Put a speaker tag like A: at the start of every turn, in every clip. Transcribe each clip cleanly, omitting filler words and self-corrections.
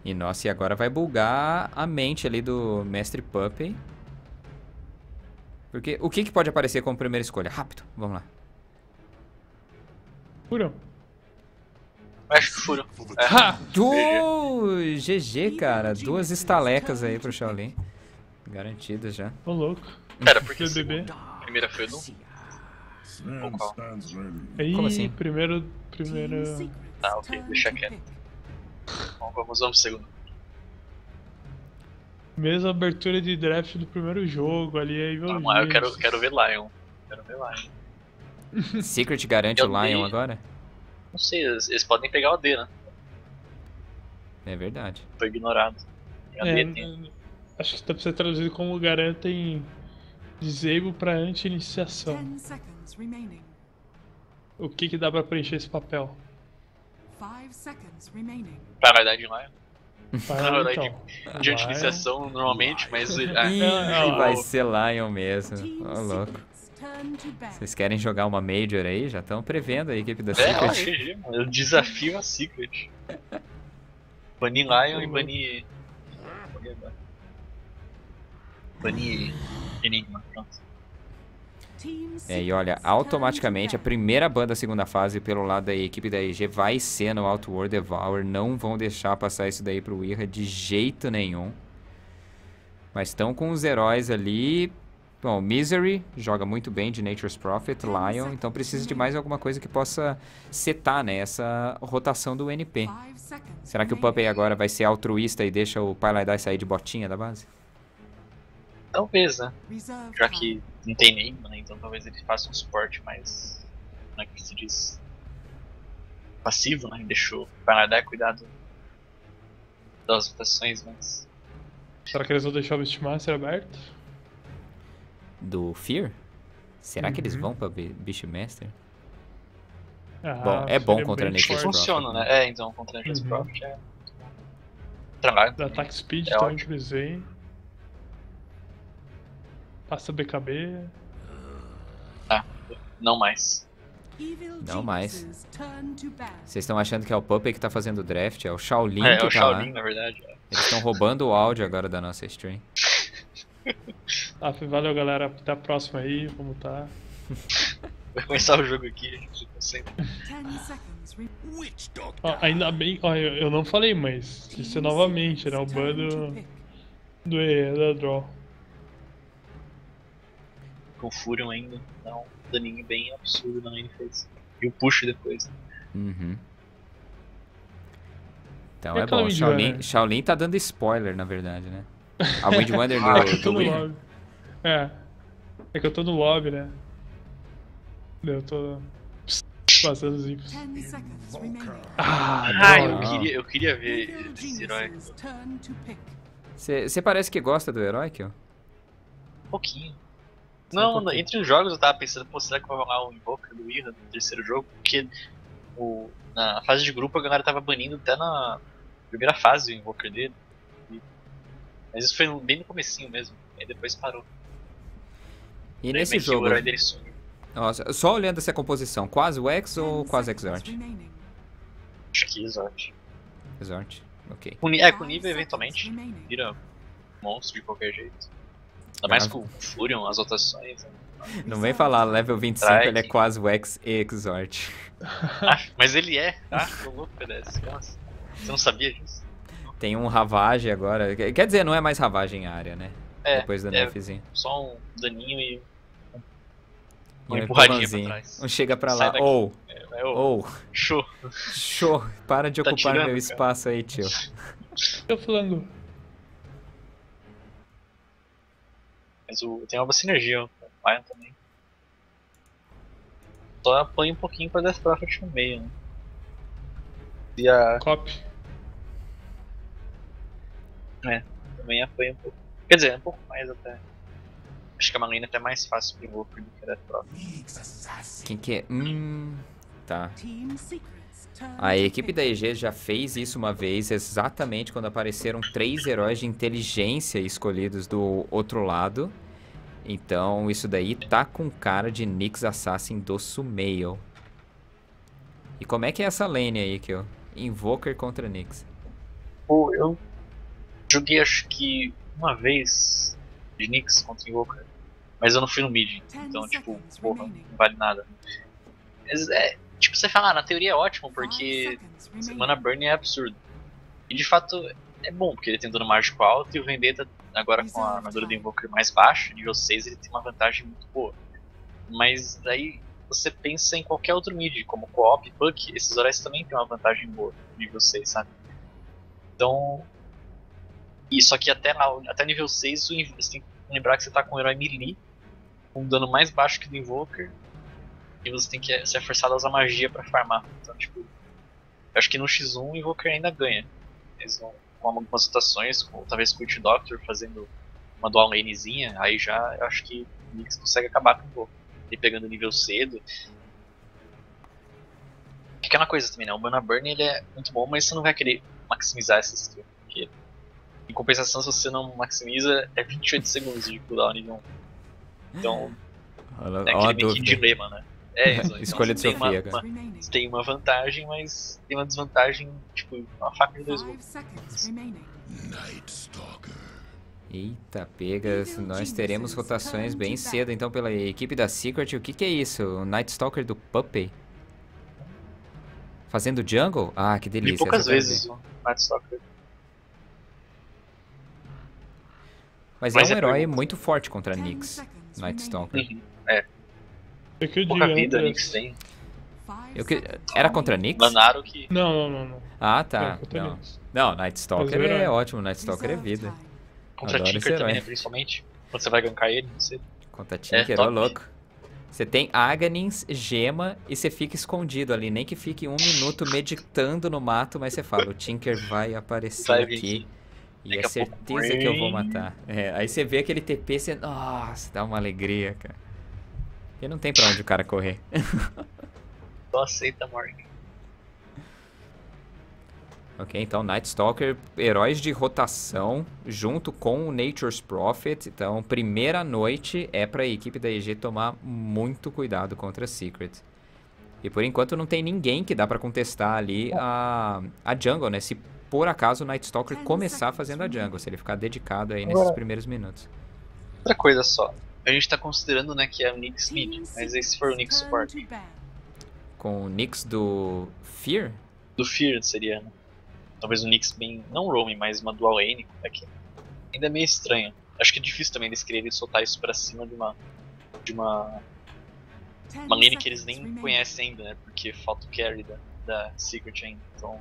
A: E nossa, e agora vai bugar a mente ali do Mestre Puppey. Porque o que pode aparecer como primeira escolha? Rápido, vamos lá.
B: Furão.
C: Acho que furo. É.
B: Ha!
A: GG, cara. 2 estalecas aí pro Shaolin. Garantidas já.
B: Ô, louco.
C: Pera, porque
B: BBB.
C: a primeira foi o Doom? Ou qual?
B: Aí,
A: Como assim?
B: primeiro...
C: Tá, ok, deixa quieto. Bom, vamos pro segundo.
B: Mesma abertura de draft do primeiro jogo ali, aí
C: Vamos lá, eu quero ver Lion. Quero ver Lion.
A: Secret garante
C: Eu
A: o Lion
C: dei-
A: agora?
C: Não sei, eles podem pegar o D, né?
A: É verdade.
C: Foi ignorado. Tem a D, tem.
B: Acho que dá pra ser traduzido como garantem disable pra anti-iniciação.
D: 10 seconds remaining.
B: O que dá pra preencher esse papel?
D: 5 seconds remaining.
C: Pra verdade, Lion.
B: Vai,
C: Na verdade,
B: então.
C: de anti-iniciação normalmente, mas.
A: Ih,
B: não.
A: vai ser Lion mesmo.
D: Team
A: Ô, louco.
D: Secrets turn to battle.
A: Vocês querem jogar uma Major aí? Já estão prevendo a equipe da
C: É,
A: Secret.
C: ó, GG, mano. Eu desafio a Secret. Banir Lion e banir. Banir Enigma, pronto.
D: Team
A: É, e olha,
D: Secrets
A: automaticamente a
D: turn to
A: primeira banda da segunda fase pelo lado da equipe da EG vai ser no Outworld Devour. Não vão deixar passar isso daí pro Ira de jeito nenhum. Mas estão com os heróis ali. Bom, Misery joga muito bem de Nature's Prophet, Lion. Então precisa de mais alguma coisa que possa setar, né, essa rotação do NP.
D: battle. 5 seconds
A: Será que o
D: remaining.
A: Puppey agora vai ser altruísta e deixa o Paladin sair de botinha da base?
C: Talvez, né?
D: Reserve
C: Já
D: time.
C: que não tem Enigma, né? Então talvez ele faça um suporte mais. Como é que se diz? Passivo, né? Deixou o Paladin cuidar das rotações, mas.
B: Será que eles vão deixar o Beastmaster aberto?
A: Do Fear? Será que eles
B: Uhum.
A: vão pra Beastmaster?
B: Ah,
A: Bom, é bom
B: seria
A: contra
B: bem
C: Acho que
A: Nature's
B: forte.
C: funciona,
A: Prophet,
C: né? É, então, contra Nature's
B: Uhum.
C: Prophet é. Trabalho.
B: Da Attack Speed
C: É
B: também
C: ótimo.
B: que eles veem. Passa BKB.
C: Não mais.
D: Evil
A: Não mais.
D: geniuses turn to battle.
A: Vocês estão achando que é o Puppey que tá fazendo o draft? É o Shaolin
C: É,
A: que
C: o
A: tá
C: Shaolin,
A: lá.
C: na verdade. É.
A: Eles estão roubando o áudio agora da nossa stream.
B: Valeu, galera. Até a próxima aí. Vamos tá.
C: Vai começar o jogo aqui, a gente concentra.
D: 10 seconds remaining.
B: Ó, ainda bem. Ó, eu não falei, mas isso é novamente, né? O ban do EE da Draw.
C: Com o Furion ainda, dá um daninho bem absurdo na lane phase. E o push depois.
A: Uhum. Então
B: E
A: é
B: aquela
A: bom.
B: Windrunner?
A: Shaolin tá dando spoiler, na verdade, né? A Windrunner
B: É que eu
A: do
B: tô no
A: Win.
B: lobby. É que eu tô no lobby, né? Eu tô passando os infos.
D: 10 seconds remaining.
B: Ah,
C: Ah,
B: droga.
C: eu queria ver
D: Evil
C: esse herói.
D: geniuses turn to pick.
A: Você parece que gosta do herói, Kill?
C: Um pouquinho.
A: Só um
C: Não,
A: pouquinho.
C: entre os jogos eu tava pensando, pô, será que vai rolar um Invoker do Ira no terceiro jogo? Porque na fase de grupo a galera tava banindo até na primeira fase o Invoker dele. Mas isso foi bem no comecinho mesmo, aí depois parou.
A: E
C: Daí
A: nesse
C: meio que
A: jogo,
C: o herói dele sumiu.
A: nossa, só olhando essa composição, quase o X
D: 10
A: ou quase
D: seconds
A: Exort?
D: remaining.
C: Acho que Exort.
A: Exort, ok.
C: Com o nível eventualmente
D: Remaining.
C: vira monstro de qualquer jeito. Ainda mais
A: Ah.
C: com o Furion, as rotações. Né?
A: Não vem falar level 25,
C: Strike.
A: ele é quase o X e Exort.
C: Ah, mas ele é, tá? Tô louco, PDS. Nossa. Você não sabia disso?
A: Tem um Ravage agora. Quer dizer, não é mais Ravage em área, né?
C: É,
A: Depois do nerfzinho.
C: só um daninho e
A: E
C: uma empurradinha pra
A: empurrãozinho.
C: trás.
A: Um chega pra
C: Sai
A: lá.
C: daqui.
A: Ou,
C: É o
A: ou,
C: show.
A: show, para de
C: Tá
A: ocupar
C: tirando,
A: meu
C: cara.
A: espaço aí, tio.
B: Eu falando.
C: Mas tem uma boa sinergia com o Lion também. Só apanha um pouquinho pra Death Prophet no meio, né? E a
B: Copy.
C: também apanha um pouco. Quer dizer, um pouco mais até. Acho que a Malena é até mais fácil pro Invoker do que a Death Prophet.
A: Quem que é? Tá.
D: Team Secrets turn
A: A
D: to
A: equipe
D: pick.
A: da EG já fez isso uma vez, exatamente quando apareceram 3 heróis de inteligência escolhidos do outro lado. Então, isso daí tá com cara de Nyx Assassin do Sumail. E como é que é essa lane aí, Kill? Invoker contra Nyx.
C: Pô, eu joguei acho que uma vez de Nyx contra Invoker, mas eu não fui no mid, então tipo, porra, não vale nada. Mas tipo, você fala, na teoria é ótimo, porque Mana Burn é absurdo. E de fato é bom, porque ele tem dano mágico alto e o Vendetta, agora com a armadura do Invoker mais baixa, nível 6, ele tem uma vantagem muito boa. Mas daí você pensa em qualquer outro mid, como Co-op e Puck, esses heróis também tem uma vantagem boa, nível 6, sabe? Então. E só que até nível 6 você tem que lembrar que você tá com um herói melee, com um dano mais baixo que do Invoker, e você tem que ser forçado a usar magia pra farmar. Então, tipo, eu acho que no X1 o Invoker ainda ganha. Eles vão com algumas situações, talvez com o Witch Doctor fazendo uma dual lanezinha, aí já eu acho que o Nyx consegue acabar com o Invoker. E pegando nível cedo. Que é aquela coisa também, né? O Mana Burn ele é muito bom, mas você não vai querer maximizar essa skill. Porque, em compensação, se você não maximiza, é 28 segundos de cooldown nível 1. Então, é aquele meio que dilema, né? Então,
A: Escolha de Sofia, cara.
C: Você tem uma vantagem, mas tem uma desvantagem, tipo, uma faca de 2 gumes.
A: Eita, pegas. Nós teremos rotações bem cedo, então, pela equipe da Secret. O que é isso? O Night Stalker do Puppey? Fazendo jungle? Ah, que delícia.
C: E poucas vezes o Night Stalker.
A: Mas é um herói muito forte contra Nyx, Night Stalker.
B: É que eu
C: Pouca
B: digo,
C: vida
B: né?
C: Nyx tem.
A: Era contra Nyx?
C: Manaro que...
B: Não.
A: Ah, tá.
B: contra
A: Não,
B: Nyx.
A: não, Night Stalker
B: Mas o
A: é
B: herói.
A: ótimo. Night Stalker é vida.
C: Contra
A: Adoro esse
C: Tinker também,
A: herói.
C: né, principalmente. Quando você vai gankar ele, não sei.
A: Contra Tinker,
C: top.
A: ô louco. Você tem Aghanim's, gema e você fica escondido ali. Nem que fique 1 minuto meditando no mato, mas você fala, o Tinker vai aparecer
C: Vai vir
A: aqui. E
C: Daqui
A: é
C: a pouco,
A: certeza que eu vou matar. Aí você vê aquele TP, você... Nossa, dá uma alegria, cara. E não tem pra onde o cara correr.
C: Só aceita a morte.
A: Ok, então Night Stalker, heróis de rotação, junto com o Nature's Prophet. Então, primeira noite é pra equipe da EG tomar muito cuidado contra a Secret. E por enquanto não tem ninguém que dá pra contestar ali a jungle, né? Se por acaso o Night Stalker começar fazendo a jungle, se ele ficar dedicado aí nesses primeiros minutos.
C: Outra coisa só. A gente tá considerando, né, que é o Nyx mid, mas aí se for o Nyx support.
A: Com o Nyx do Fear?
C: Do Fear seria, né? Talvez o Nyx bem, não roaming, mas uma dual lane, aqui. Ainda é meio estranho. Acho que é difícil também eles quererem soltar isso pra cima de uma lane que eles nem conhecem ainda, né? Porque falta o carry da Secret ainda. Então,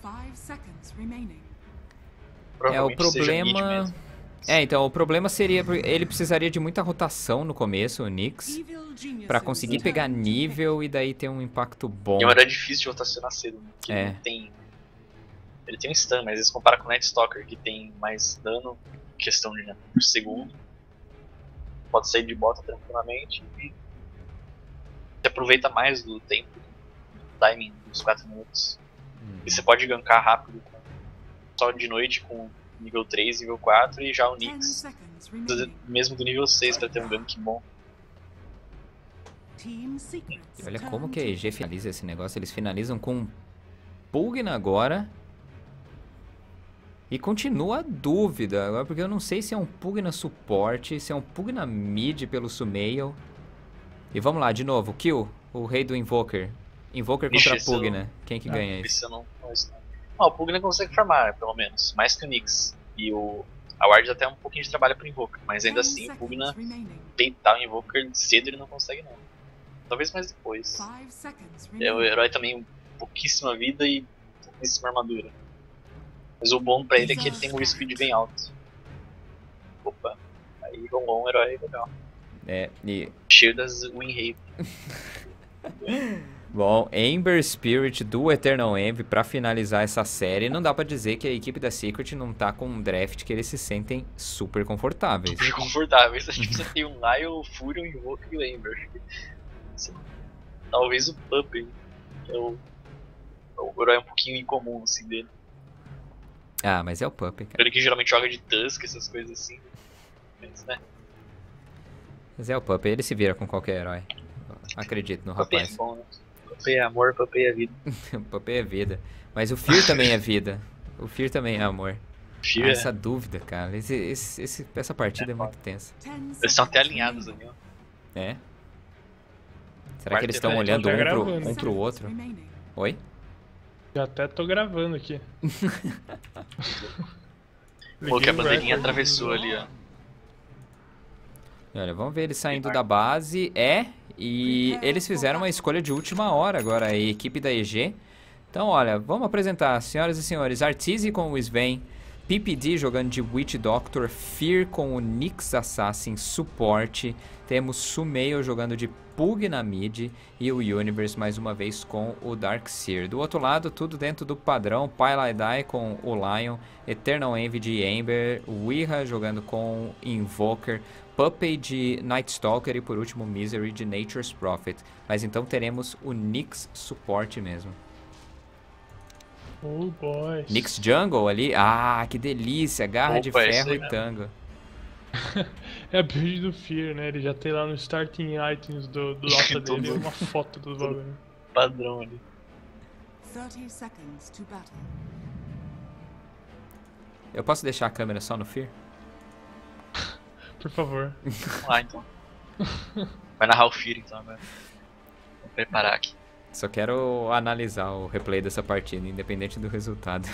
C: provavelmente
A: o
C: seja mid
A: problema...
C: mesmo.
A: Então, o problema seria... Ele precisaria de muita rotação no começo, o Nyx, pra conseguir pegar nível e daí ter um impacto bom.
C: E era difícil de rotacionar cedo, né? Porque ele não tem... Ele tem um stun, mas eles comparam com o Night Stalker, que tem mais dano, questão de por segundo. Pode sair de bota tranquilamente e você aproveita mais do tempo, do timing dos 4 minutos. E você pode gankar rápido, só de noite com nível 3, nível 4, e já o Nyx, mesmo do nível 6 pra ter um gank bom.
A: E olha como que a EG finaliza esse negócio. Eles finalizam com Pugna agora. E continua a dúvida agora, porque eu não sei se é um Pugna suporte, se é um Pugna mid pelo Sumail. E vamos lá, de novo, Kill, o rei do Invoker. Invoker contra Pugna. Quem que ganha isso?
C: O Pugna consegue farmar, pelo menos, mais que o Nyx. E a Ward até um pouquinho de trabalho pro Invoker, mas ainda assim o Pugna peitar o Invoker cedo ele não consegue não. Talvez mais depois. O herói também pouquíssima vida e pouquíssima armadura. Mas o bom pra ele é que ele tem um speed bem alto. Opa, aí rolou um herói legal.
A: E...
C: cheio das win rate.
A: Bom, Ember Spirit do Eternal Envy pra finalizar essa série. Não dá pra dizer que a equipe da Secret não tá com um draft que eles se sentem super confortáveis.
C: Super confortáveis. Acho que você tem um Lyle, o Fury, o Invoker e o Ember. Talvez o Puppey, que é o herói um pouquinho incomum assim dele.
A: Ah, mas é o Puppey, cara.
C: Ele que geralmente joga de Tusk, essas coisas assim.
A: Mas é o Puppey, ele se vira com qualquer herói. Acredito no
C: Puppey
A: rapaz.
C: É bom, né? Puppey é amor, Puppey é vida.
A: O Puppey é vida. Mas o Fear também é vida. O Fear também é amor.
C: Fear,
A: Essa dúvida, cara. Essa partida é muito tensa.
D: 10
C: eles estão até
D: seconds
C: alinhados
D: remaining.
C: ali, ó.
A: É? Será que eles estão
C: Quarto
A: olhando
B: tá
A: um
B: gravando.
A: pro
D: Seconds
A: outro?
D: remaining.
A: Oi?
B: Já até tô gravando aqui.
C: Pô, que a
B: Liguei o
C: bandeirinha
B: recorde.
C: atravessou ali, ó.
A: E olha, vamos ver eles saindo da base. E eles fizeram uma escolha de última hora agora, a equipe da EG. Então, olha, vamos apresentar, senhoras e senhores, Arteezy com o Sven, PPD jogando de Witch Doctor, Fear com o Nyx Assassin, suporte. Temos Sumail jogando de Pug na mid e o Universe mais uma vez com o Darkseer. Do outro lado, tudo dentro do padrão, Pylaidai com o Lion, Eternal Envy de Ember, Wyrha jogando com Invoker, Puppey de Night Stalker e por último Misery de Nature's Prophet. Mas então teremos o Nyx suporte mesmo.
B: Oh, boys.
A: Nyx Jungle ali, ah, que delícia, garra de
C: Opa, esse
A: ferro
C: aí
A: e
C: mesmo.
A: tango.
B: É a build do Fear, né? Ele já tem lá no starting items do Dota dele uma foto do bagulho.
C: Padrão ali.
D: 30 seconds to battle.
A: Eu posso deixar a câmera só no Fear?
B: Por favor.
C: Vamos lá, então. Vai narrar o Fear, então, agora. Vou preparar aqui.
A: Só quero analisar o replay dessa partida, independente do resultado.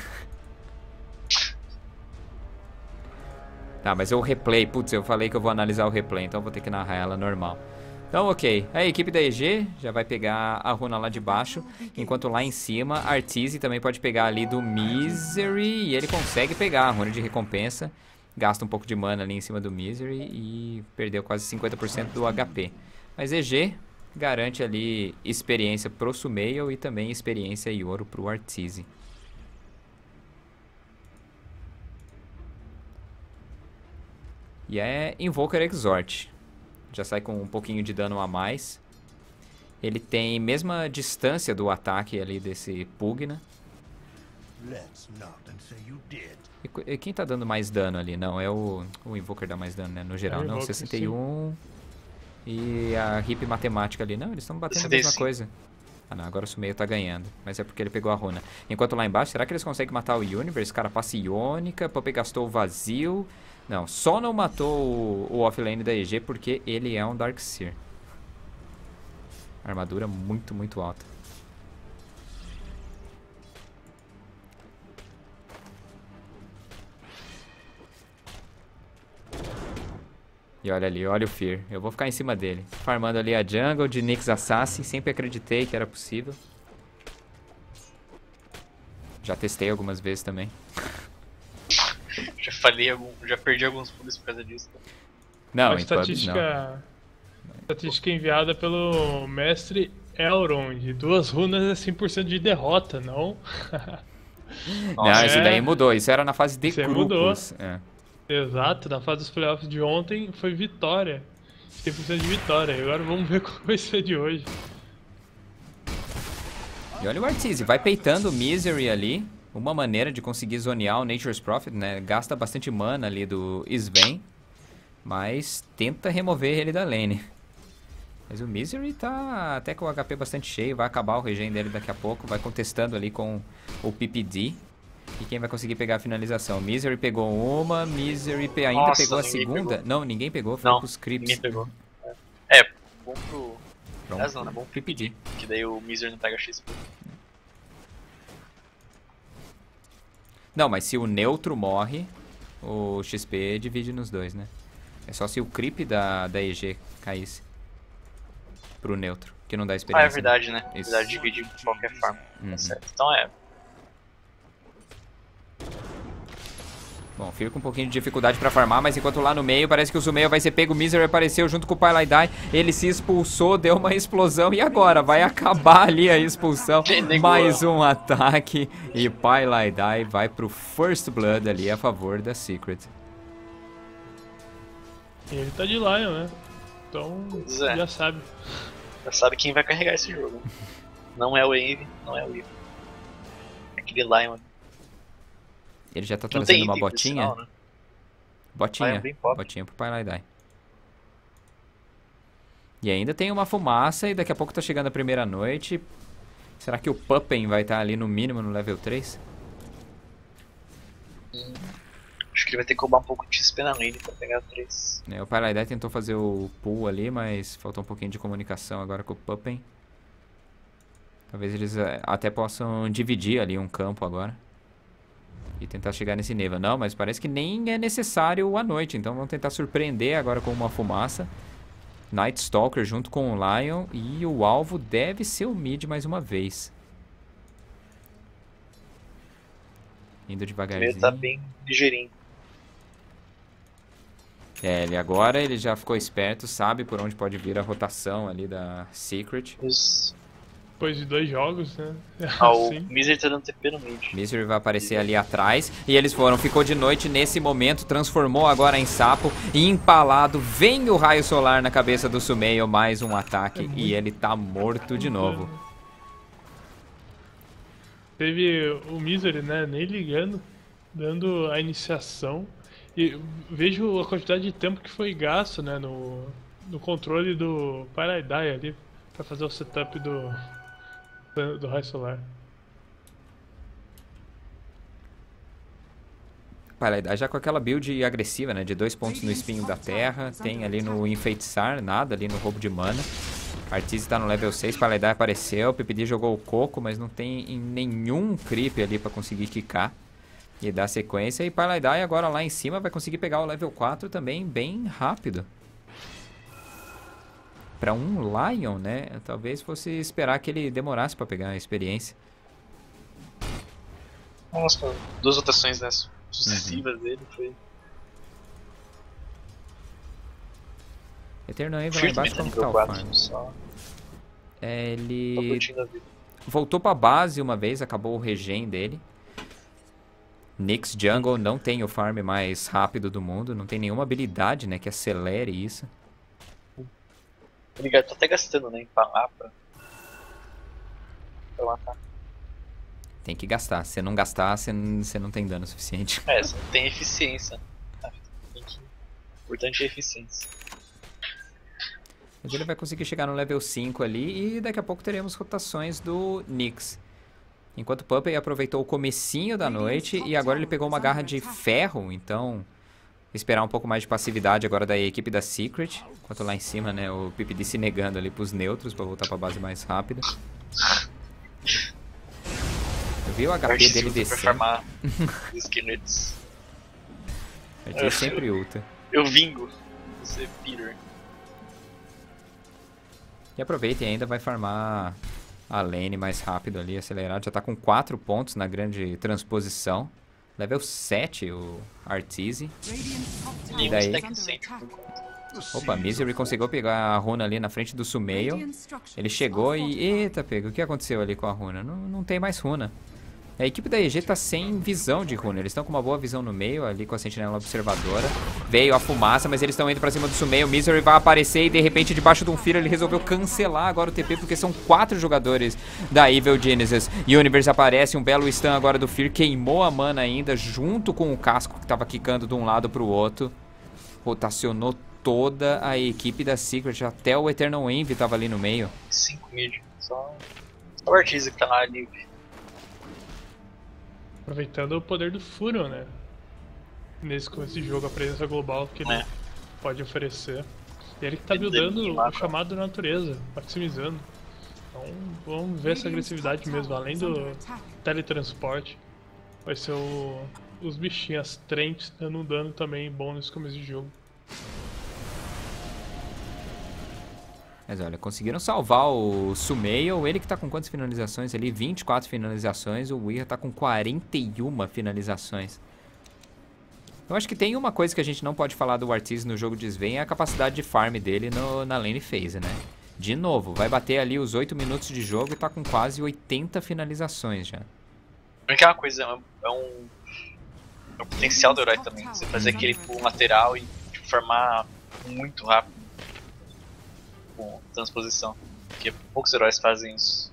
A: Tá, mas o replay, putz, eu falei que eu vou analisar o replay, então eu vou ter que narrar ela normal. Então, ok. A equipe da EG já vai pegar a runa lá de baixo, enquanto lá em cima, Arteezy também pode pegar ali do Misery, e ele consegue pegar a runa de recompensa. Gasta um pouco de mana ali em cima do Misery e perdeu quase 50% do HP. Mas EG garante ali experiência pro Sumail e também experiência e ouro pro Arteezy. E é Invoker Exort. Já sai com um pouquinho de dano a mais. Ele tem mesma distância do ataque ali desse Pugna.
E: Let's not and say you did.
A: E quem tá dando mais dano ali? Não, é o Invoker dá mais dano, né? No geral,
B: É o
A: não,
B: Invoker,
A: 61. E a hip matemática ali. Não, eles estão batendo a mesma
C: 65.
A: coisa. Ah não, agora o Sumail tá ganhando. Mas é porque ele pegou a runa. Enquanto lá embaixo, será que eles conseguem matar o Universe? Carapaça Iônica, Puppey gastou o vazio. Não, só não matou o offlane da EG porque ele é um Darkseer. Armadura muito, muito alta. E olha ali, olha o Fear. Eu vou ficar em cima dele. Farmando ali a jungle de Nyx Assassin. Sempre acreditei que era possível. Já testei algumas vezes também.
C: Já falei já perdi alguns pulos por causa disso.
A: Não,
B: A
A: em pubs não.
B: estatística enviada pelo mestre Elrond. 2 runas é 100% de derrota, não?
A: Não, isso
B: é.
A: daí mudou. Isso era na fase de
B: Isso aí
A: grupos. É.
B: Exato, na fase dos playoffs de ontem foi vitória. 100% de vitória. E agora vamos ver como vai ser de hoje.
A: E olha o Arteezy, vai peitando o Misery ali. Uma maneira de conseguir zonear o Nature's Prophet, né? Gasta bastante mana ali do Sven. Mas tenta remover ele da lane. Mas o Misery tá até com o HP bastante cheio. Vai acabar o regen dele daqui a pouco. Vai contestando ali com o PPD. E quem vai conseguir pegar a finalização? Misery pegou uma, Misery ainda
C: Nossa,
A: pegou a
C: ninguém
A: segunda.
C: pegou.
A: Não, ninguém pegou, foi
C: Não,
A: pros creeps.
C: ninguém pegou. É, bom pro...
A: Pronto.
C: Aliás, não, né? Bom pro
A: PPD.
C: que daí o Miser não pega X.
A: Não, mas se o neutro morre, o XP divide nos dois, né? É só se o creep da EG caísse pro neutro, que não dá
C: Ah,
A: experiência.
C: é verdade, né? É
A: Isso.
C: verdade, dividir com qualquer forma.
A: Uhum.
C: Tá certo. Então é.
A: Bom, fica com um pouquinho de dificuldade pra farmar, mas enquanto lá no meio parece que o Sumail vai ser pego, o Misery apareceu junto com o Pylaidai, ele se expulsou, deu uma explosão e agora vai acabar ali a expulsão, mais um ataque e Pylaidai vai pro First Blood ali a favor da Secret.
B: E ele tá de Lion, né? Então
C: Pois é.
B: já sabe.
C: Já sabe quem vai carregar esse jogo. Não é o Envy, não é o Eve. É aquele Lion.
A: Ele já tá
C: Não tem
A: trazendo uma
C: item, por
A: botinha?
C: sinal, né?
A: Botinha,
C: Lion bem pobre.
A: botinha pro Pylaidai. E ainda tem uma fumaça e daqui a pouco tá chegando a primeira noite. Será que o Puppey vai estar ali no mínimo no level 3?
C: Acho que ele vai ter que roubar um pouco de XP na lane pra pegar 3.
A: O Paladin tentou fazer o pull ali, mas faltou um pouquinho de comunicação agora com o Puppen. Talvez eles até possam dividir ali um campo agora. E tentar chegar nesse nível. Não, mas parece que nem é necessário à noite. Então vamos tentar surpreender agora com uma fumaça. Night Stalker junto com o Lion. E o alvo deve ser o mid mais uma vez. Indo devagarzinho.
C: Ele tá bem ligeirinho.
A: Ele já ficou esperto. Sabe por onde pode vir a rotação ali da Secret.
C: Isso.
B: Depois de 2 jogos, né?
C: O
B: Sim.
C: Misery tá dando TP no mid.
A: Misery vai aparecer ali atrás. E eles ficou de noite nesse momento. Transformou agora em sapo. E empalado. Vem o raio solar na cabeça do Sumail. Mais um ataque. E ele tá morto de novo.
B: Teve o Misery, né? Nem ligando. Dando a iniciação. E vejo a quantidade de tempo que foi gasto, né? No controle do Paradise ali. Pra fazer o setup do raio solar.
A: Paladin já com aquela build agressiva, né? De 2 pontos no espinho da terra. Tem ali no enfeitiçar, nada ali no roubo de mana. Arteezy tá no level 6, Paladin apareceu. PPD jogou o coco, mas não tem nenhum creep ali pra conseguir quicar e dar sequência. E Paladin agora lá em cima vai conseguir pegar o level 4 também bem rápido. Pra um Lion, né? Talvez fosse esperar que ele demorasse pra pegar a experiência.
C: Nossa, 2 rotações, né, sucessivas dele foi.
A: Eternal Envy lá embaixo, como tá o farm? Ele voltou pra base uma vez, acabou o regen dele. Nyx Jungle não tem o farm mais rápido do mundo, não tem nenhuma habilidade, né, que acelere isso.
C: Ele tá até gastando, né, empalar pra matar.
A: Tem que gastar, se não gastar, você não tem dano suficiente.
C: Você não tem eficiência. O importante é a eficiência.
A: Mas ele vai conseguir chegar no level 5 ali e daqui a pouco teremos rotações do Nyx. Enquanto o Puppey aproveitou o comecinho da noite e agora ele pegou uma garra de ferro, então esperar um pouco mais de passividade agora da equipe da Secret. Enquanto lá em cima, né, o PPD se negando ali pros neutros pra voltar pra base mais rápida. Eu vi o HP dele descendo.
C: Pra farmar os skeletos.
A: Ele sempre ulta.
C: Eu vingo. Você, Peter.
A: E aproveita e ainda vai farmar a lane mais rápido ali, acelerado. Já tá com 4 pontos na grande transposição. Level 7 o Arteezy.
C: E
A: daí?
C: Opa,
A: Misery conseguiu pegar a runa ali na frente do Sumail. Ele chegou e... Eita, pega, o que aconteceu ali com a runa? Não tem mais runa. A equipe da EG tá sem visão de runa. Eles estão com uma boa visão no meio, ali com a sentinela observadora. Veio a fumaça, mas eles estão indo pra cima do Sumail. O Misery vai aparecer e de repente debaixo de um Fear ele resolveu cancelar agora o TP, porque são 4 jogadores da Evil Genesis. Universe aparece, um belo stun agora do Fear. Queimou a mana ainda, junto com o casco que tava quicando de um lado pro outro. Rotacionou toda a equipe da Secret. Até o Eternal Envy tava ali no meio.
C: 5 mid. Só o Arteezy que tá lá livre.
B: Aproveitando o poder do Furion, né? Nesse jogo, a presença global que ele pode oferecer. E ele que tá buildando o chamado da natureza, maximizando. Então vamos ver essa agressividade mesmo, além do teletransporte. Vai ser os bichinhos, as trentes, dando um dano também bom nesse começo de jogo.
A: Mas olha, conseguiram salvar o Sumail. Ele que tá com quantas finalizações ali? 24 finalizações. O Weir tá com 41 finalizações. Eu acho que tem uma coisa que a gente não pode falar do Arteezy no jogo de Sven, é a capacidade de farm dele na lane phase, né? De novo, vai bater ali os 8 minutos de jogo e tá com quase 80 finalizações já.
C: É uma coisa, é um potencial do herói também. Você fazer aquele pull lateral e tipo, farmar muito rápido. Com transposição, porque poucos heróis fazem isso.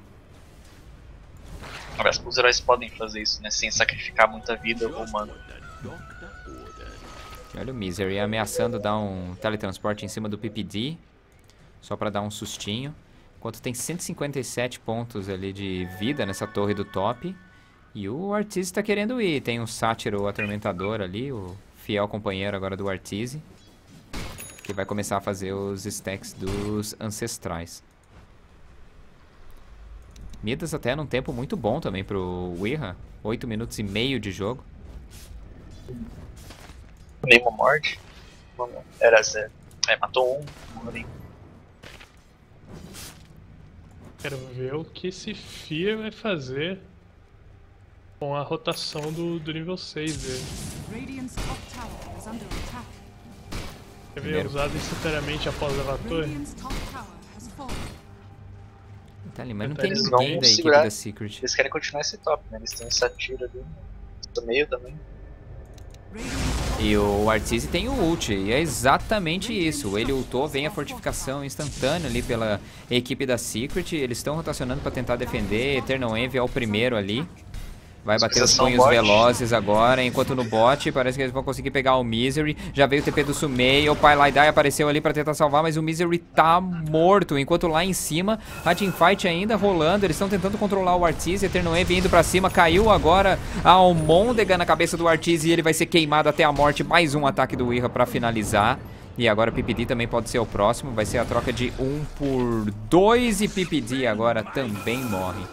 C: Aliás, poucos heróis podem fazer isso, né, sem sacrificar muita vida ou mana.
A: Olha o Misery ameaçando dar um teletransporte em cima do PPD, só pra dar um sustinho. Enquanto tem 157 pontos ali de vida nessa torre do top. E o Arteezy tá querendo ir. Tem um Sátiro, o Atormentador ali, o fiel companheiro agora do Arteezy, que vai começar a fazer os stacks dos Ancestrais. Midas até num tempo muito bom também pro Wirra. 8 minutos e meio de jogo.
C: Lima morde. Era 0. Matou um.
B: Quero ver o que esse Fear vai fazer com a rotação do nível 6 dele.
D: Radiant's top tower is under attack.
B: Quer ver usado instantaneamente após levar a torre?
D: Radiant's top tower has fallen.
A: Tá ali, mas não
C: Então
A: tem
C: eles
A: ninguém
C: vão
A: da equipe
C: segurar.
A: da Secret.
C: Eles querem continuar esse top, né? Eles têm essa tira ali no meio também.
A: E o Arteezy tem o ult, e é exatamente isso. Ele ultou, vem a fortificação instantânea ali pela equipe da Secret. Eles estão rotacionando para tentar defender. Eternal Envy é o primeiro ali. Vai bater os punhos velozes agora, enquanto no bot parece que eles vão conseguir pegar o Misery. Já veio o TP do Sumei, o Pailai apareceu ali pra tentar salvar, mas o Misery tá morto. Enquanto lá em cima, a teamfight ainda rolando, eles estão tentando controlar o Arteezy. Eternal Envy indo pra cima, caiu agora a Almôndega na cabeça do Arteezy e ele vai ser queimado até a morte. Mais um ataque do Wirra pra finalizar. E agora o PPD também pode ser o próximo, vai ser a troca de 1 por 2 e PPD agora também morre.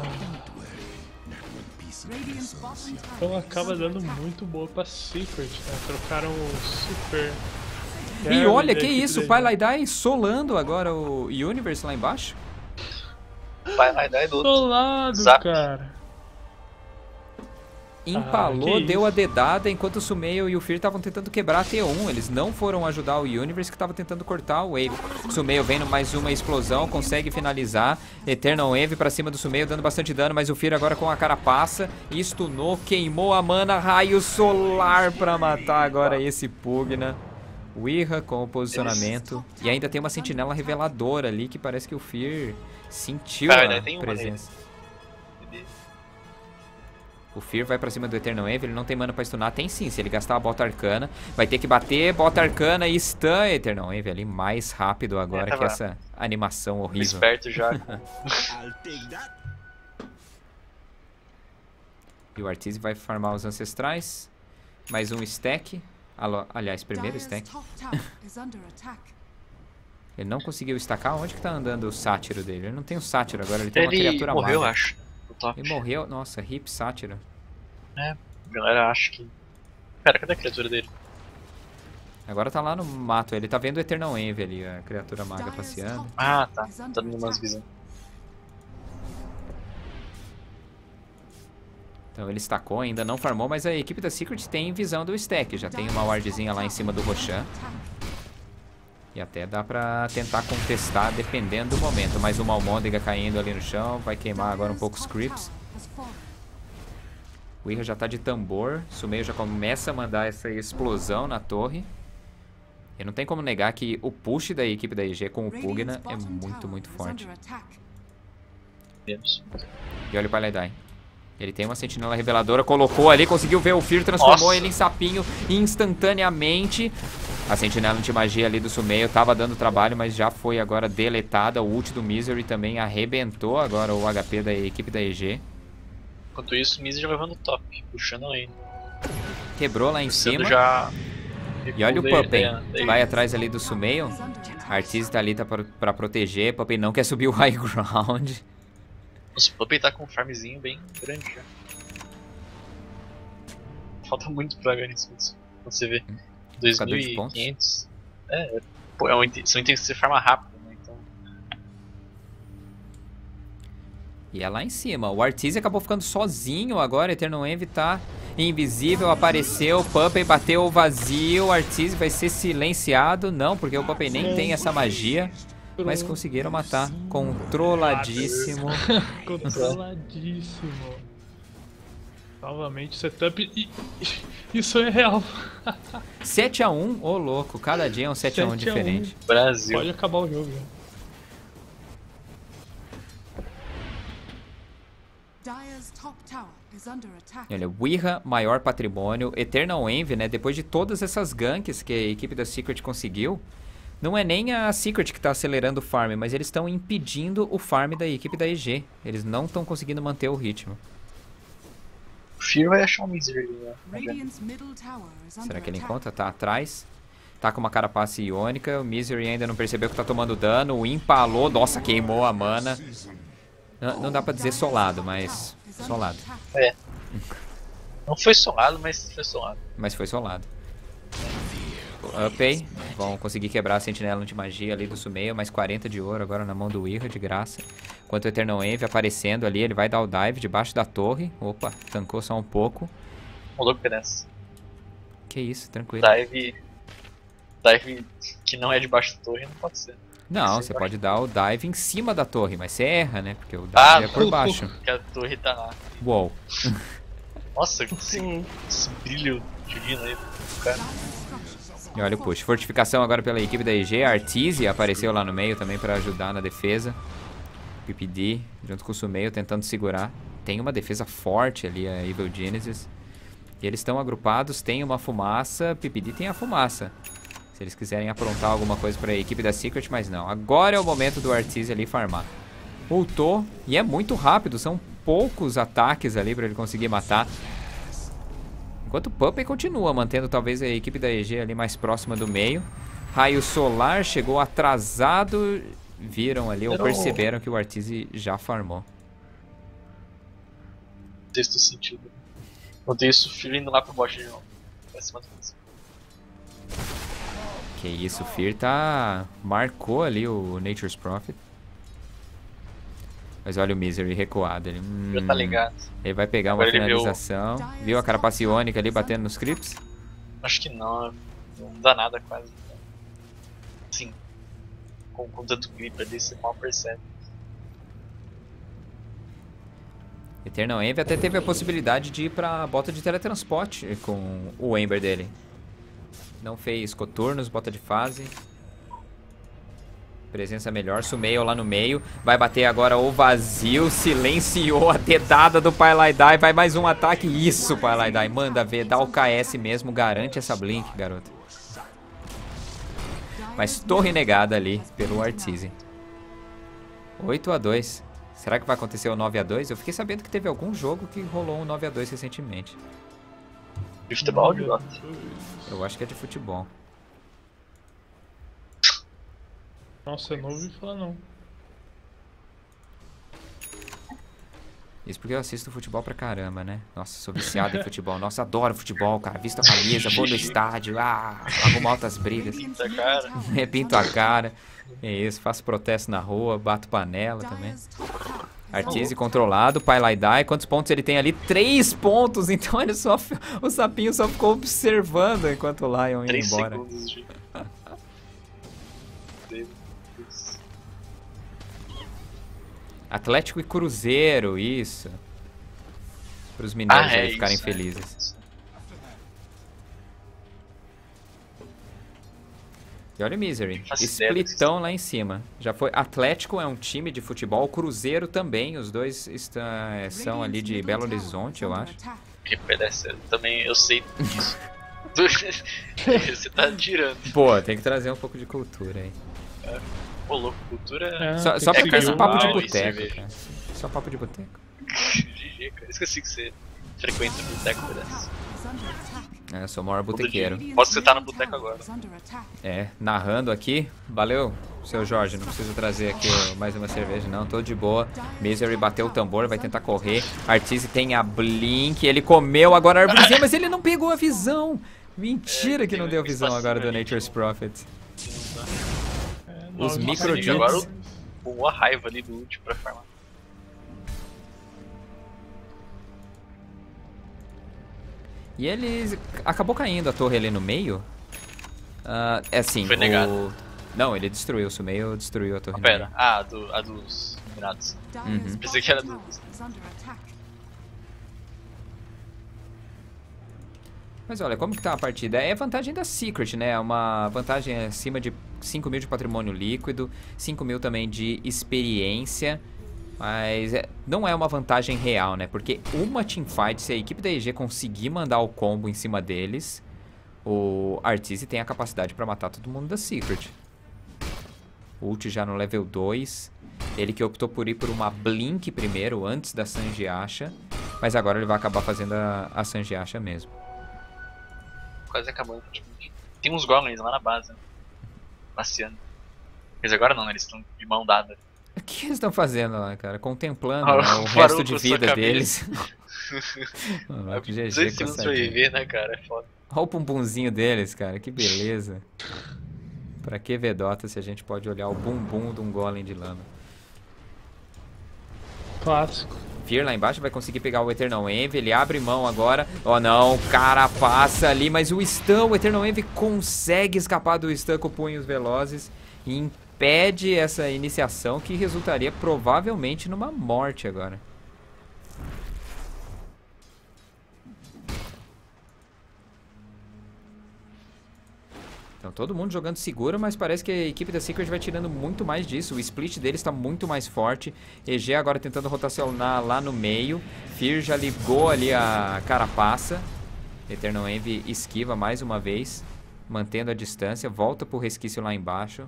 B: Então acaba dando muito boa pra Secret, né? Trocaram o Super...
A: E olha, que isso, o Pailai solando agora o Universe lá embaixo.
C: Pailai do outro.
B: Solado,
C: Zap.
B: cara.
A: Empalou,
B: que
A: deu
B: isso.
A: a dedada, enquanto o Sumeio e o Fear estavam tentando quebrar a T1. Eles não foram ajudar o Universe, que estava tentando cortar o Wave. O Sumeio vendo mais uma explosão, consegue finalizar. Eternal Wave pra cima do Sumeio, dando bastante dano, mas o Fear agora com a carapaça. Stunou, queimou a mana, raio solar pra matar agora esse Pugna. Wirra com o posicionamento. E ainda tem uma sentinela reveladora ali, que parece que o Fear sentiu a presença. O Fear vai pra cima do Eternal Envy, ele não tem mana pra stunar. Tem sim, se ele gastar a bota arcana. Vai ter que bater, bota arcana e stun Eternal Envy ali mais rápido agora que essa animação horrível.
C: Esperto já.
A: E o Arteezy vai farmar os Ancestrais. Mais um stack. Aliás, primeiro stack. Ele não conseguiu stackar. Onde que tá andando o Sátiro dele? Ele não tem o Sátiro agora, ele tem uma criatura
C: morreu,
A: maga.
C: acho. Top.
A: Ele morreu? Nossa, hip Sátiro.
C: A galera acha que... Pera, cadê a criatura dele?
A: Agora tá lá no mato, ele tá vendo o Eternal Envy ali, a criatura maga passeando.
C: Ah, tá. Tá dando umas visões.
A: Então ele stackou, ainda não farmou, mas a equipe da Secret tem visão do stack. Já tem uma wardzinha lá em cima do Roshan. E até dá pra tentar contestar dependendo do momento. Mais uma Almôndega caindo ali no chão. Vai queimar agora um pouco os creeps. O Wirra já tá de tambor. Sumeio já começa a mandar essa explosão na torre. E não tem como negar que o push da equipe da EG com o Pugna é muito, muito forte. E olha o Paladin. Ele tem uma sentinela reveladora, colocou ali, conseguiu ver o Fear, transformou ele em sapinho instantaneamente. A sentinela anti-magia ali do Sumeio tava dando trabalho, mas já foi agora deletada. O ult do Misery também arrebentou agora o HP da equipe da EG.
C: Enquanto isso, o Misery já levando o top, puxando a lane.
A: Quebrou lá em cima. E olha o Puppey, vai atrás ali do Sumeio. A Arteezy tá ali pra proteger, Puppey não quer subir o high ground.
C: Nossa, o Puppey tá com um farmzinho bem grande já. Falta muito pra ganhar isso. Quando você vê 2.500. Pô, são itens que você farma rápido, né? Então...
A: E é lá em cima. O Arteezy acabou ficando sozinho agora. Eternal Envy tá invisível. Apareceu. Puppey bateu o vazio. O Arteezy vai ser silenciado. Não, porque o Puppey nem tem essa magia. Mas conseguiram matar. Controladíssimo.
B: Controladíssimo. Novamente setup e isso é real.
A: 7-1, ô louco, cada dia é um 7-1 diferente.
C: Brasil.
B: Pode acabar o jogo já.
A: Olha, Wirra, maior patrimônio, Eternal Envy, né? Depois de todas essas ganks que a equipe da Secret conseguiu, não é nem a Secret que está acelerando o farm, mas eles estão impedindo o farm da equipe da EG. Eles não estão conseguindo manter o ritmo.
C: Fear vai achar um Misery, né?
D: Radiant's middle tower is under
A: Será que ele
D: attack.
A: encontra? Tá atrás. Tá com uma carapaça iônica. O Misery ainda não percebeu que tá tomando dano. O empalou. Nossa, queimou a mana. Não dá pra dizer solado, mas... solado.
C: É. Não foi solado, mas foi solado.
A: Mas foi solado. Upei. Vão conseguir quebrar a sentinela anti-magia ali do Sumeio. Mais 40 de ouro agora na mão do Wirra, de graça. Enquanto o Eternal Envy aparecendo ali, ele vai dar o dive debaixo da torre. Opa, tancou só um pouco.
C: Um louco pedaço.
A: Que isso, tranquilo.
C: Dive que não é debaixo da torre não pode ser.
A: Não,
C: Você
A: você
C: vai-
A: pode dar o dive em cima da torre, mas você erra, né? Porque o dive é por baixo.
C: Porque a torre tá lá.
A: Uou.
C: Nossa, esse brilho divino aí do cara.
A: E olha o push. Fortificação agora pela equipe da EG. Arteezy apareceu lá no meio também pra ajudar na defesa. PPD junto com o Sumeio tentando segurar. Tem uma defesa forte ali, a Evil Genesis. E eles estão agrupados, tem uma fumaça. PPD tem a fumaça. Se eles quiserem aprontar alguma coisa pra equipe da Secret, mas não. Agora é o momento do Arteezy ali farmar. Ultou, e é muito rápido. São poucos ataques ali pra ele conseguir matar. Enquanto o Puppey continua mantendo talvez a equipe da EG ali mais próxima do meio. Raio Solar chegou atrasado. Viram ali ou perceberam que o Arteezy já farmou.
C: Texto sentido. Eu dei isso Fear indo lá pro bot de novo. Pra cima do Misery.
A: Que isso, o Fear tá... marcou ali o Nature's Prophet. Mas olha o Misery recuado. Ele,
C: Já tá ligado.
A: ele vai pegar uma
C: Agora ele viu-
A: finalização. Viu a carapaça iônica ali batendo nos creeps?
C: Acho que não dá nada quase. Sim. Com tanto clipe ali, você mal percebe.
A: Eternal Envy até teve a possibilidade de ir pra bota de teletransporte com o Ember dele. Não fez coturnos, bota de fase. Presença melhor, Sumeio lá no meio. Vai bater agora o vazio. Silenciou a dedada do Pylaidai. Vai mais um ataque. Isso, Pylaidai. Manda ver, dá o KS mesmo. Garante essa Blink, garoto. Mas torre negada ali pelo Arteezy. 8-2. Será que vai acontecer o 9-2? Eu fiquei sabendo que teve algum jogo que rolou um 9-2 recentemente.
C: De futebol, de Dota.
A: Eu acho que é de futebol.
B: Nossa, eu não ouvi falar não.
A: Isso porque eu assisto futebol pra caramba, né? Nossa, sou viciado em futebol. Nossa, adoro futebol, cara. Visto a camisa, vou no estádio. Arrumo altas brigas.
C: Pinta a cara.
A: Repinto a cara. É isso, faço protesto na rua, bato panela também.
D: Dire's top tower is
A: Arteezy controlado, Pylaidai. Quantos pontos ele tem ali? 3 pontos. Então ele só... o sapinho só ficou observando enquanto o Lion ia
C: 3
A: embora.
C: segundos de.
A: Atlético e Cruzeiro, isso. Para os mineiros ali ficarem
C: isso,
A: felizes. E olha o Misery.
C: Faço ideia disso.
A: Splitão lá em cima. Já foi. Atlético é um time de futebol. Cruzeiro também. Os dois são ali de Belo Horizonte, eu acho.
C: Que pedaço. Também eu sei disso. Você tá tirando.
A: Pô, tem que trazer um pouco de cultura aí.
C: Pô, louco, cultura.
B: É,
A: Só
B: tem que
A: porque
B: seguir
A: esse papo de
C: normal,
A: boteco,
C: cerveja.
A: cara. Só papo de boteco.
C: GG, cara. Esqueci que você frequenta o boteco, pedaço.
A: É, sou o maior botequeiro.
C: Posso que você tá no boteco agora.
A: É, narrando aqui. Valeu, seu Jorge. Não precisa trazer aqui mais uma cerveja, não. Tô de boa. Misery bateu o tambor, vai tentar correr. Arteezy tem a Blink. Ele comeu agora a árvorezinha, mas ele não pegou a visão. Mentira que não deu visão agora do Nature's Prophet. Os micro
C: Sim, agora o a raiva ali do ult pra farmar.
A: E ele acabou caindo a torre ali no meio. É assim,
C: Foi negado.
A: Não, ele destruiu. O Sumeio destruiu a torre no
C: Pera,
A: meio.
C: a dos Emirados.
A: Uhum.
C: Pensei que era do.
A: Mas olha, como que tá a partida? É vantagem da Secret, né? É uma vantagem acima de 5 mil de patrimônio líquido, 5 mil também de experiência. Mas não é uma vantagem real, né? Porque uma teamfight, se a equipe da EG conseguir mandar o combo em cima deles, o Arteezy tem a capacidade pra matar todo mundo da Secret. Ult já no level 2. Ele que optou por ir por uma Blink primeiro, antes da Sanjiasha. Mas agora ele vai acabar fazendo a Sanjiasha mesmo.
C: Quase acabando. Tem uns golems lá na base, né? Passeando. Mas agora não, né? Eles estão de mão dada.
A: O que eles estão fazendo lá, cara? Contemplando
C: Ah,
A: né, o
C: o
A: resto
C: Baruco
A: de
C: com sua
A: vida deles. Mano, que
C: 2
A: GG
C: segundos pra
A: cansadinho.
C: viver, né, cara? É foda.
A: Olha o bumbumzinho deles, cara. Que beleza. Pra que vedota se a gente pode olhar o bumbum de um golem de lama?
B: Clássico.
A: Fear lá embaixo vai conseguir pegar o Eternal Envy. Ele abre mão agora. Oh não, o cara passa ali. Mas o stun, o Eternal Envy consegue escapar do stun com punhos velozes. E impede essa iniciação que resultaria provavelmente numa morte agora. Então todo mundo jogando seguro, mas parece que a equipe da Secret vai tirando muito mais disso. O split deles está muito mais forte. EG agora tentando rotacionar lá no meio. Fear já ligou ali a carapaça. Eternal Envy esquiva mais uma vez, mantendo a distância. Volta pro resquício lá embaixo.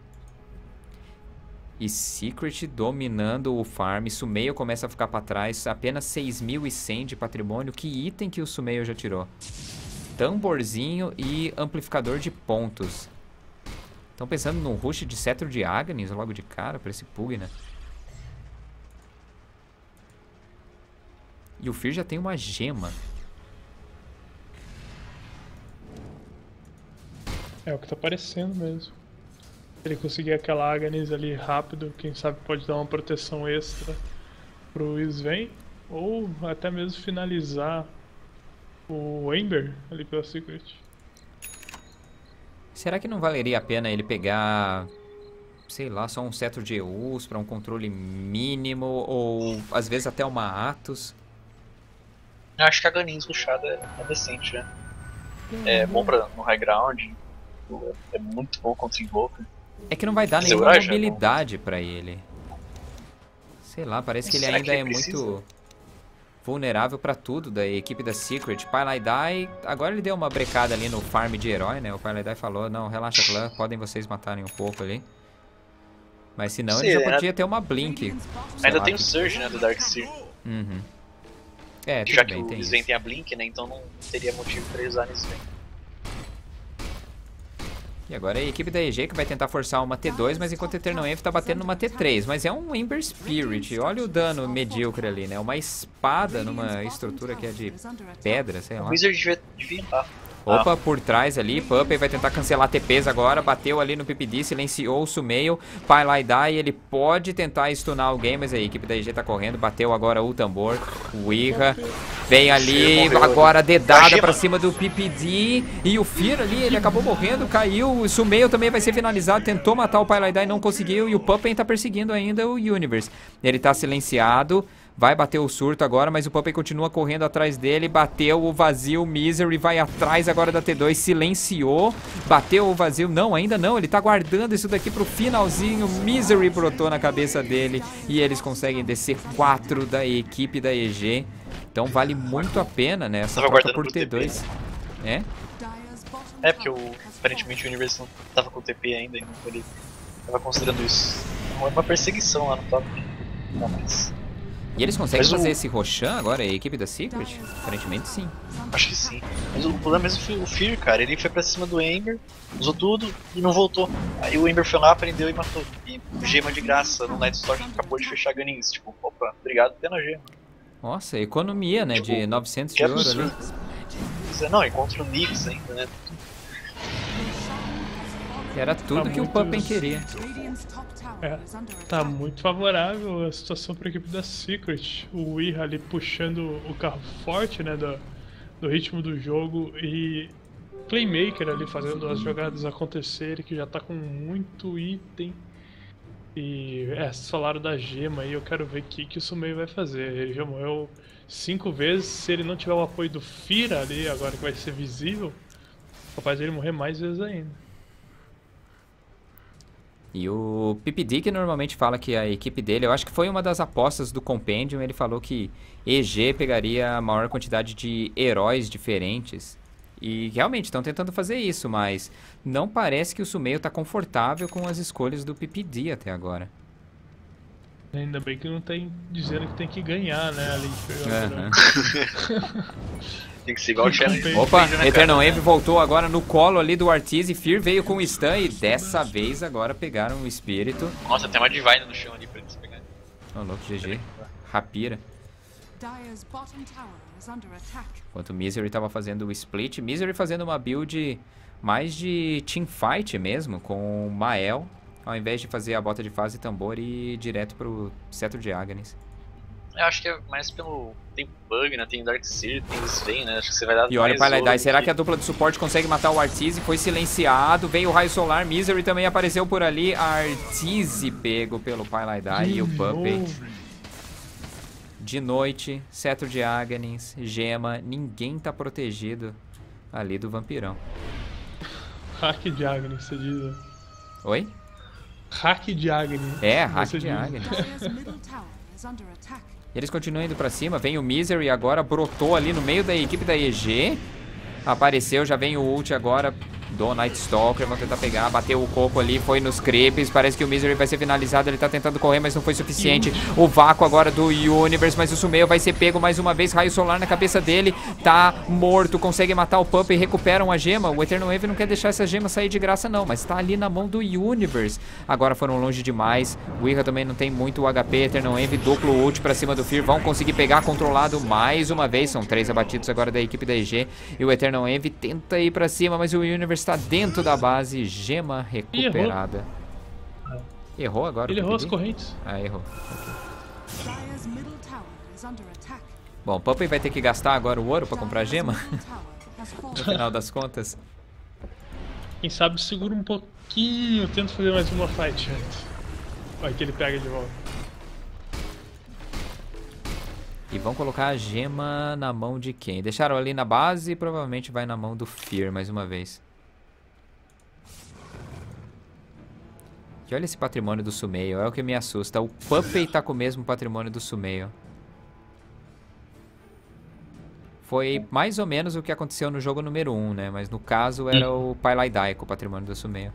A: E Secret dominando o farm. Sumeio começa a ficar para trás. Apenas 6.100 de patrimônio. Que item que o Sumeio já tirou? Tamborzinho e amplificador de pontos. Estão pensando num rush de cetro de Agnes logo de cara pra esse Pug, né? E o Fear já tem uma gema.
B: É o que tá parecendo mesmo. Se ele conseguir aquela Agnes ali rápido, quem sabe pode dar uma proteção extra pro Sven. Ou até mesmo finalizar o Ember ali pela Secret.
A: Será que não valeria a pena ele pegar, sei lá, só um cetro de Eus pra um controle mínimo? Ou às vezes até uma Atos?
C: Eu acho que a Ganin's rushada é decente, né? É bom no high ground. É muito bom contra Invoker.
A: É que não vai dar
C: Mas
A: nenhuma
C: eu acho,
A: mobilidade pra ele. Sei lá, parece que ele
C: Será
A: ainda
C: que ele
A: é
C: precisa?
A: muito vulnerável pra tudo da equipe da Secret. Pylaidai, agora ele deu uma brecada ali no farm de herói, né? O Pylaidai falou, não, relaxa clã, podem vocês matarem um pouco ali. Mas se não, ele já podia ter uma Blink. sei
C: Ainda
A: lá,
C: tem o
A: que-
C: Surge, né, do Darkseer.
A: Uhum. É,
C: Que
A: tudo
C: já que
A: bem, tem
C: o
A: isso.
C: Sven tem a Blink, né, então não teria motivo pra ele usar nesse Sven.
A: E agora é a equipe da EG que vai tentar forçar uma T2, mas enquanto o Eternal Envy tá batendo numa T3. Mas é um Ember Spirit, olha o dano medíocre ali, né? Uma espada numa estrutura que é de pedra, sei
C: O
A: lá.
C: Wizard devia entrar.
A: Opa, por trás ali, Puppey vai tentar cancelar TPs agora, bateu ali no PPD, silenciou o Sumeio, Pylaidai, ele pode tentar stunar alguém, mas a equipe da EG tá correndo, bateu agora o tambor, o Irra, vem ali, agora dedada pra cima do PPD, e o Fear ali, ele acabou morrendo, caiu, o Sumeio também vai ser finalizado, tentou matar o Pylaidai, não conseguiu, e o Puppey tá perseguindo ainda o Universe, ele tá silenciado. Vai bater o surto agora, mas o Puppey continua correndo atrás dele. Bateu o vazio, Misery vai atrás agora da T2, silenciou. Bateu o vazio, não, ainda não, ele tá guardando isso daqui pro finalzinho. Misery brotou na cabeça dele e eles conseguem descer 4 da equipe da EG. Então vale muito a pena, né, essa
C: Tava
A: troca
C: guardando
A: por
C: pro TP,
A: T2. É?
C: É, porque aparentemente o Universe não tava com o TP ainda, então ele tava considerando isso. É uma perseguição lá no top. Não, mas...
A: E eles conseguem
C: Mas
A: fazer esse Roshan agora, a equipe da Secret? Aparentemente sim.
C: Acho que sim. Mas o problema mesmo foi o Fear, cara. Ele foi pra cima do Ember, usou tudo e não voltou. Aí o Ember foi lá, prendeu e matou. E gema de graça no Nightstalk acabou de fechar Ganin's. Tipo, opa, obrigado pela gema.
A: Nossa, economia, né,
C: Tipo,
A: de 900
C: Que
A: de ouro ali.
C: absurdo. Não, e contra o Nyx ainda, né?
A: Era tudo que o
B: muito-
A: Puppey queria.
B: É, tá muito favorável a situação para a equipe da Secret. O Irra ali puxando o carro forte, né, do ritmo do jogo, e Playmaker ali fazendo as jogadas acontecerem, que já tá com muito item. E falaram da gema aí, eu quero ver o que o Sumeio vai fazer. Ele já morreu 5 vezes, se ele não tiver o apoio do Fira ali, agora que vai ser visível, capaz dele morrer mais vezes ainda.
A: E o PPD, que normalmente fala que a equipe dele, eu acho que foi uma das apostas do Compendium, ele falou que EG pegaria a maior quantidade de heróis diferentes. E realmente estão tentando fazer isso, mas não parece que o Sumeio está confortável com as escolhas do PPD até agora.
B: Ainda bem que não tem dizendo que tem que ganhar, né? Ali de pegar
C: Tem que ser igual o Challenge.
A: Opa, Eternal Envy voltou agora no colo ali do Arteezy. Fear veio com o stun e dessa vez agora pegaram o espírito.
C: Nossa, tem uma Divine no chão ali pra eles pegarem.
A: Ô, louco, GG. Rapira.
D: Dire's bottom tower is under attack.
A: Enquanto o Misery tava fazendo o split. Misery fazendo uma build mais de teamfight mesmo, com o Mael. Ao invés de fazer a bota de fase tambor e ir direto pro Cetro de Aghanis.
C: Eu acho que é mais pelo... Tem Bug, né? Tem Darkseer, tem Sven, né? Acho que você vai dar
A: E olha o Paladai, será
C: que
A: que a dupla de suporte consegue matar o Arteezy? Foi silenciado, veio o Raio Solar, Misery também apareceu por ali. Arteezy pego pelo Paladai e o Puppey. De noite, Cetro de Aghanis, Gema, ninguém tá protegido ali do Vampirão.
B: Hack de Agni, você diz. Né?
A: Oi?
B: Hack de Agni.
A: É, hack
B: você
A: de
B: diz.
A: Aghanis.
D: Dire's middle tower is under attack.
A: Eles continuam indo pra cima, vem o Misery agora, brotou ali no meio da equipe da EG. Apareceu, já vem o ult agora do Night Stalker, vão tentar pegar, bateu o coco ali, foi nos creeps, parece que o Misery vai ser finalizado, ele tá tentando correr, mas não foi suficiente. O vácuo agora do Universe, mas o Sumeio vai ser pego mais uma vez, raio solar na cabeça dele, tá morto, consegue matar o Pup e recuperam a gema. O Eternal Envy não quer deixar essa gema sair de graça não, mas tá ali na mão do Universe. Agora foram longe demais, o Ira também não tem muito HP, Eternal Envy, duplo ult pra cima do Fear, vão conseguir pegar controlado mais uma vez, são 3 abatidos agora da equipe da EG, e o Eternal Envy tenta ir pra cima, mas o Universe está dentro da base, gema recuperada. Errou agora?
B: Ele errou as correntes.
A: Ah, errou.
D: Dire's middle tower is under attack.
A: Bom, o Puppey vai ter que gastar agora o ouro pra comprar a gema,
D: Dire's middle tower has
A: no
D: fallen.
A: final das contas.
B: Quem sabe segura um pouquinho, tenta fazer mais uma fight antes. Vai que ele pega de volta.
A: E vão colocar a gema na mão de quem? Deixaram ali na base e provavelmente vai na mão do Fear mais uma vez. E olha esse patrimônio do Sumeio, é o que me assusta. O Puppey tá com o mesmo patrimônio do Sumeio. Foi mais ou menos o que aconteceu no jogo número 1, né? Mas no caso era o Paladai com o patrimônio do Sumeio.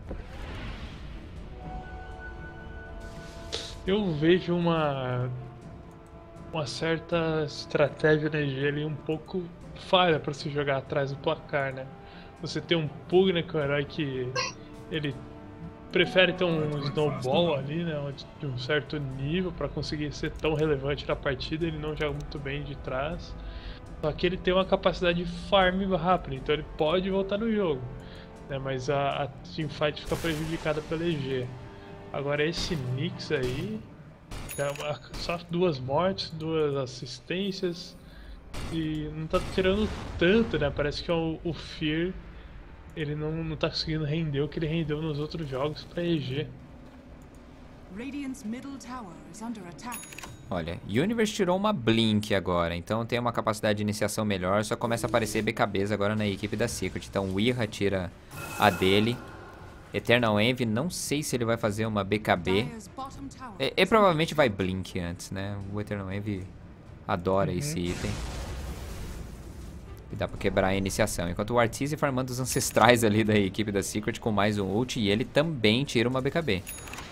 B: Eu vejo uma certa estratégia na EG ali um pouco falha pra se jogar atrás do placar, né? Você tem um Pugna, que é um herói que ele prefere ter um snowball ali, né, de um certo nível pra conseguir ser tão relevante na partida. Ele não joga muito bem de trás, só que ele tem uma capacidade de farm rápida, então ele pode voltar no jogo, né, mas a teamfight fica prejudicada pela EG. Agora esse Nyx aí, só 2 mortes, 2 assistências e não tá tirando tanto, né? Parece que o Fear ele não tá conseguindo render o que ele rendeu nos outros jogos pra EG.
D: Radiant's middle tower is under attack.
A: Olha, Universe tirou uma Blink agora, então tem uma capacidade de iniciação melhor, só começa a aparecer BKBs agora na equipe da Secret. Então o Ira tira a dele. Eternal Envy, não sei se ele vai fazer uma BKB.
D: Dire's bottom tower
A: Ele provavelmente vai Blink antes, né? O Eternal Envy adora esse item. E dá pra quebrar a iniciação. Enquanto o Arteezy farmando os ancestrais ali da equipe da Secret com mais um ult. E ele também tira uma BKB.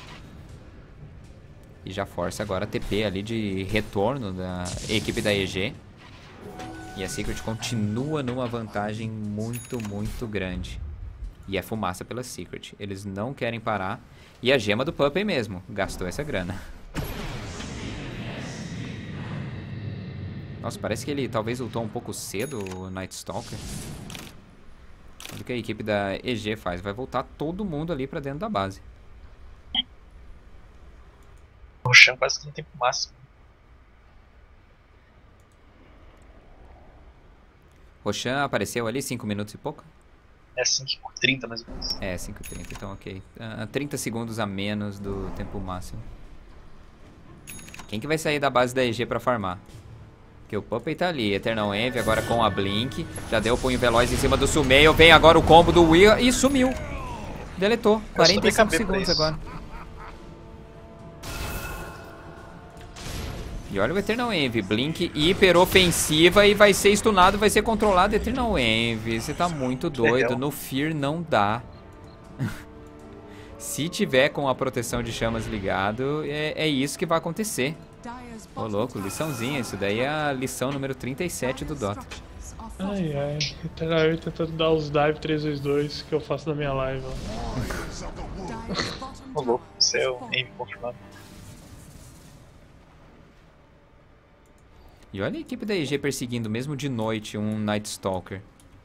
A: E já força agora a TP ali de retorno da equipe da EG. E a Secret continua numa vantagem muito, muito grande. E é fumaça pela Secret. Eles não querem parar. E a gema do Puppey mesmo gastou essa grana. Nossa, parece que ele talvez ultou um pouco cedo, o Night Stalker. Olha o que a equipe da EG faz. Vai voltar todo mundo ali pra dentro da base.
C: O Roshan quase que não tem tempo máximo.
A: Roshan apareceu ali 5 minutos e pouco?
C: É 5:30 mais ou menos.
A: É, 5:30, então ok. 30 segundos a menos do tempo máximo. Quem que vai sair da base da EG pra farmar? Porque o Puppey tá ali, Eternal Envy agora com a Blink. Já deu o punho veloz em cima do Sumeio. Vem agora o combo do Wia e sumiu. Deletou. 45 segundos agora. E olha o Eternal Envy. Blink hiper ofensiva e vai ser stunado, vai ser controlado. Eternal Envy, você tá muito doido. No Fear não dá. Se tiver com a proteção de chamas ligado, é isso que vai acontecer. Ô louco, liçãozinha. Isso daí é a lição número 37 do Dota.
B: Ai, ai. Literalmente tentando dar os dive 322 que eu faço na minha live.
C: Ô louco, céu, aim confirmado.
A: E olha a equipe da EG perseguindo, mesmo de noite, um Night Stalker.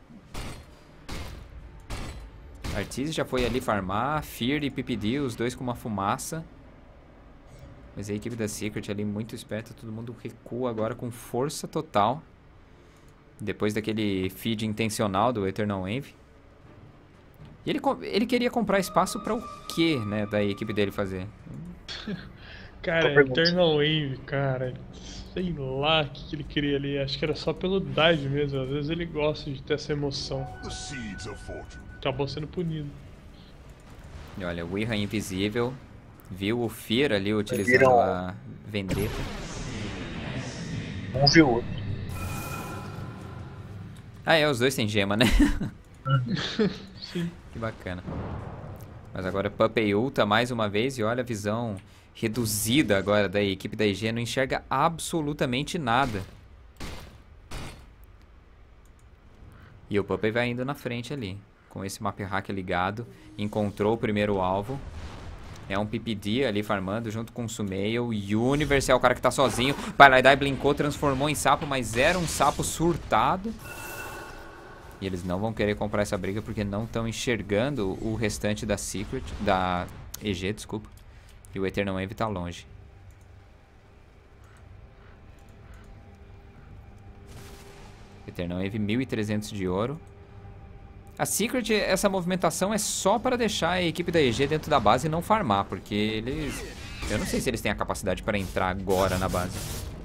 A: Arteezy já foi ali farmar, Fear e PPD, os dois com uma fumaça. Mas a equipe da Secret ali muito esperta, todo mundo recua agora com força total. Depois daquele feed intencional do Eternal Wave. E ele queria comprar espaço pra o quê, né, da equipe dele fazer?
B: Cara, Eternal Wave, cara, sei lá o que ele queria ali. Acho que era só pelo dive mesmo. Às vezes ele gosta de ter essa emoção.
E: The seeds of fortune.
B: Acabou sendo punido.
A: E olha, o Irra invisível. Viu o Fear ali utilizando a Vendetta.
C: Um viu o outro.
A: Ah, os dois têm gema, né?
B: Sim.
A: Que bacana. Mas agora Puppey ulta mais uma vez e olha a visão reduzida agora da equipe da EG. Não enxerga absolutamente nada. E o Puppey vai indo na frente ali. Com esse map hack ligado. Encontrou o primeiro alvo. É um PPD ali farmando junto com o Sumail. Universe é o cara que tá sozinho. Paraidai blinkou, transformou em sapo, mas era um sapo surtado. E eles não vão querer comprar essa briga porque não estão enxergando o restante da Secret, da EG, desculpa. E o Eternal Wave tá longe. Eternal Wave 1.300 de ouro. A Secret, essa movimentação é só para deixar a equipe da EG dentro da base e não farmar, porque eles... Eu não sei se eles têm a capacidade para entrar agora na base.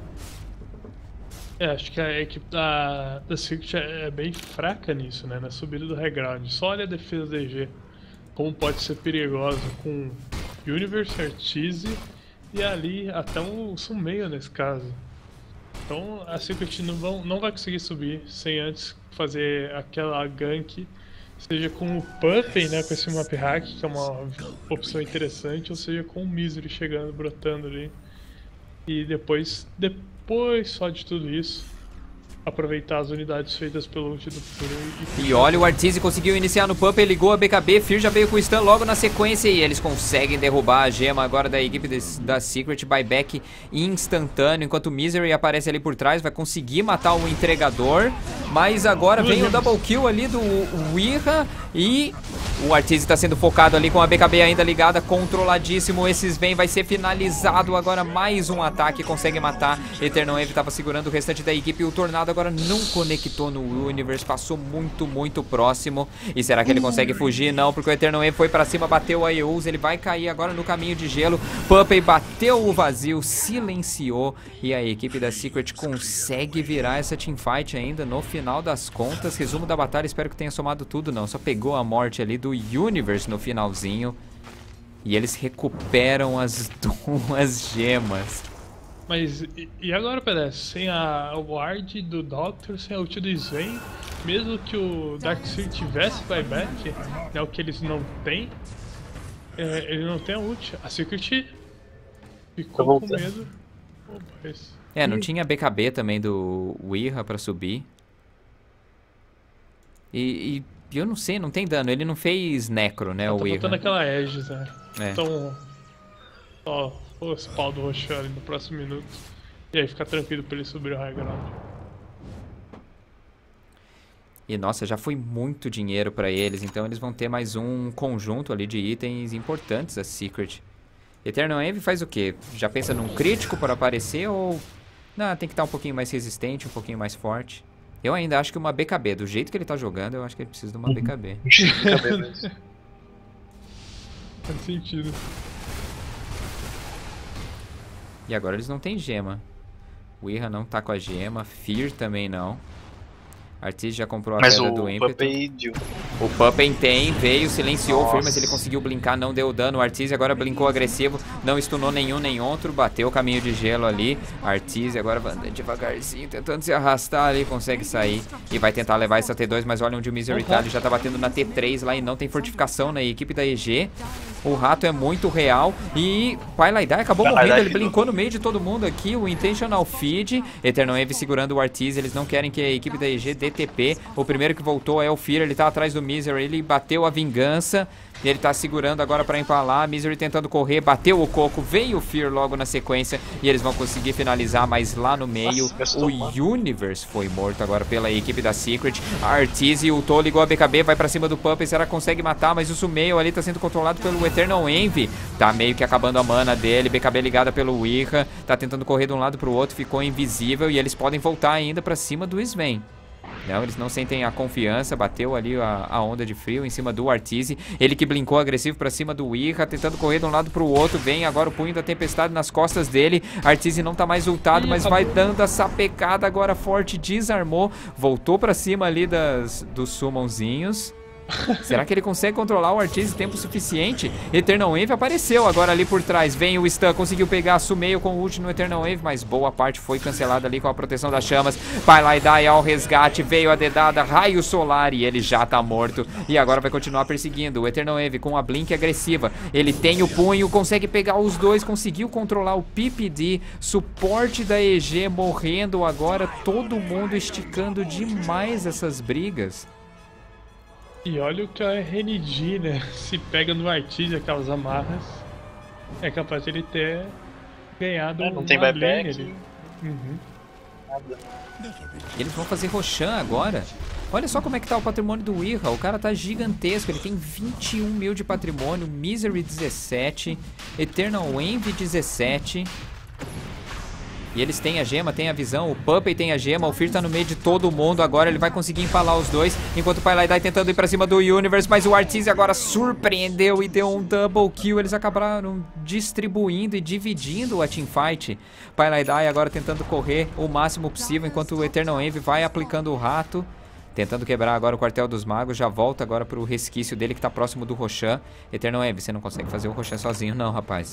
B: Acho que a equipe da Secret é bem fraca nisso, né? Na subida do high ground. Só olha a defesa da EG. Como pode ser perigosa com Universe, Arteezy e ali até um Sumail nesse caso. Então a Secret não vai conseguir subir sem antes fazer aquela gank, seja com o Puppey, né, com esse map hack, que é uma opção interessante, ou seja com o Misery chegando, brotando ali. E depois só de tudo isso, aproveitar as unidades feitas pelo ult do Furo.
A: E olha, o Arteezy conseguiu iniciar no Puppey, ligou a BKB, Fear já veio com o stun logo na sequência e eles conseguem derrubar a gema agora da equipe da Secret, buyback instantâneo, enquanto o Misery aparece ali por trás, vai conseguir matar o entregador, mas agora vem o double kill ali do Irra e o Arteezy está sendo focado ali com a BKB ainda ligada, controladíssimo, esses vem, vai ser finalizado agora, mais um ataque, consegue matar, Eternal Wave estava segurando o restante da equipe, o Tornado agora não conectou no Universe, passou muito próximo. E será que ele consegue fugir? Não, porque o Eternal Wave foi pra cima, bateu a Eus, ele vai cair agora no caminho de gelo. Puppey bateu o vazio, silenciou e a equipe da Secret consegue virar essa teamfight ainda no final das contas. Resumo da batalha, espero que tenha somado tudo, não, só pegou a morte ali do Universe no finalzinho. E eles recuperam as duas gemas.
B: Mas e agora, Pedro? Sem a ward do Doctor, sem a ult do Swain, mesmo que o Darkseer tivesse buyback, é o que eles não têm, ele não tem a ult. A Secret ficou com medo.
A: Não tinha BKB também do Irra pra subir. E eu não sei, não tem dano. Ele não fez necro, né, o Irra.
B: Tá botando aquela Aegis, né?
A: É.
B: Então, ó, o spawn do Roxo ali no próximo minuto. E aí fica tranquilo pra ele subir o high ground.
A: E nossa, já foi muito dinheiro pra eles, então eles vão ter mais um conjunto ali de itens importantes, a Secret. Eternal Wave faz o quê? Já pensa num crítico para aparecer ou... Não, tem que estar um pouquinho mais resistente, um pouquinho mais forte. Eu ainda acho que uma BKB, do jeito que ele tá jogando, eu acho que ele precisa de uma BKB.
B: Faz sentido.
A: E agora eles não têm gema. O Irra não tá com a gema, Fear também não. Arteezy já comprou a pedra do ímpeto.
C: Mas o Puppey deu.
A: O Puppen veio, silenciou o Fear, mas ele conseguiu blinkar, não deu dano. O Arteezy agora blinkou agressivo, não stunou nenhum nem outro, bateu o caminho de gelo ali. Arteezy agora vai andando devagarzinho, tentando se arrastar ali, consegue sair e vai tentar levar essa T2, mas olha onde o Misery tá, ele já tá batendo na T3 lá e não tem fortificação na equipe da EG. O rato é muito real e Pylaidai acabou morrendo, ele blinkou no meio de todo mundo aqui, o Intentional Feed, Eternal Envy segurando o Arteezy, eles não querem que a equipe da EG dê TP. O primeiro que voltou é o Fear, ele tá atrás do Misery, ele bateu a vingança, ele tá segurando agora pra empalar, Misery tentando correr, bateu o coco, veio o Fear logo na sequência e eles vão conseguir finalizar, mas lá no meio o Universe foi morto agora pela equipe da Secret. A Arteezy ultou, ligou a BKB, vai pra cima do Puppet, será que consegue matar, mas o Sumail ali tá sendo controlado pelo Eternal Envy, tá meio que acabando a mana dele, BKB ligada pelo Wicca, tá tentando correr de um lado pro outro, ficou invisível e eles podem voltar ainda pra cima do Sven. Não, eles não sentem a confiança, bateu ali a onda de frio em cima do Arteezy, ele que blinkou agressivo pra cima do Wicca, tentando correr de um lado pro outro, vem agora o punho da tempestade nas costas dele, Arteezy não tá mais ultado, mas vai dando essa pecada agora forte, desarmou, voltou pra cima ali dos summonzinhos. Será que ele consegue controlar o Arteezy tempo suficiente? Eternal Envy apareceu agora ali por trás. Vem o stun, conseguiu pegar, Sumail com o ult no Eternal Envy, mas boa parte foi cancelada ali com a proteção das chamas. Pylaidai ao resgate, veio a dedada, raio solar e ele já tá morto. E agora vai continuar perseguindo o Eternal Envy com a blink agressiva. Ele tem o punho, consegue pegar os dois, conseguiu controlar o PPD. Suporte da EG morrendo agora, todo mundo esticando demais essas brigas.
B: E olha o que a RNG, né? Se pega no Arteezy aquelas amarras, é capaz de ele ter ganhado
C: não tem buyback
B: ali.
C: Nada.
A: Eles vão fazer Roshan agora. Olha só como é que tá o patrimônio do Wicca. O cara tá gigantesco. Ele tem 21 mil de patrimônio. Misery 17. Eternal Envy 17. E eles têm a gema, têm a visão, o Puppet tem a gema, o Fear tá no meio de todo mundo, agora ele vai conseguir empalar os dois, enquanto o Pylaidai tentando ir pra cima do Universe, mas o Arteezy agora surpreendeu e deu um double kill, eles acabaram distribuindo e dividindo a teamfight. Pylaidai agora tentando correr o máximo possível, enquanto o Eternal Envy vai aplicando o rato, tentando quebrar agora o quartel dos magos, já volta agora pro resquício dele que tá próximo do Roshan. Eternal Envy, você não consegue fazer o Roshan sozinho não, rapaz.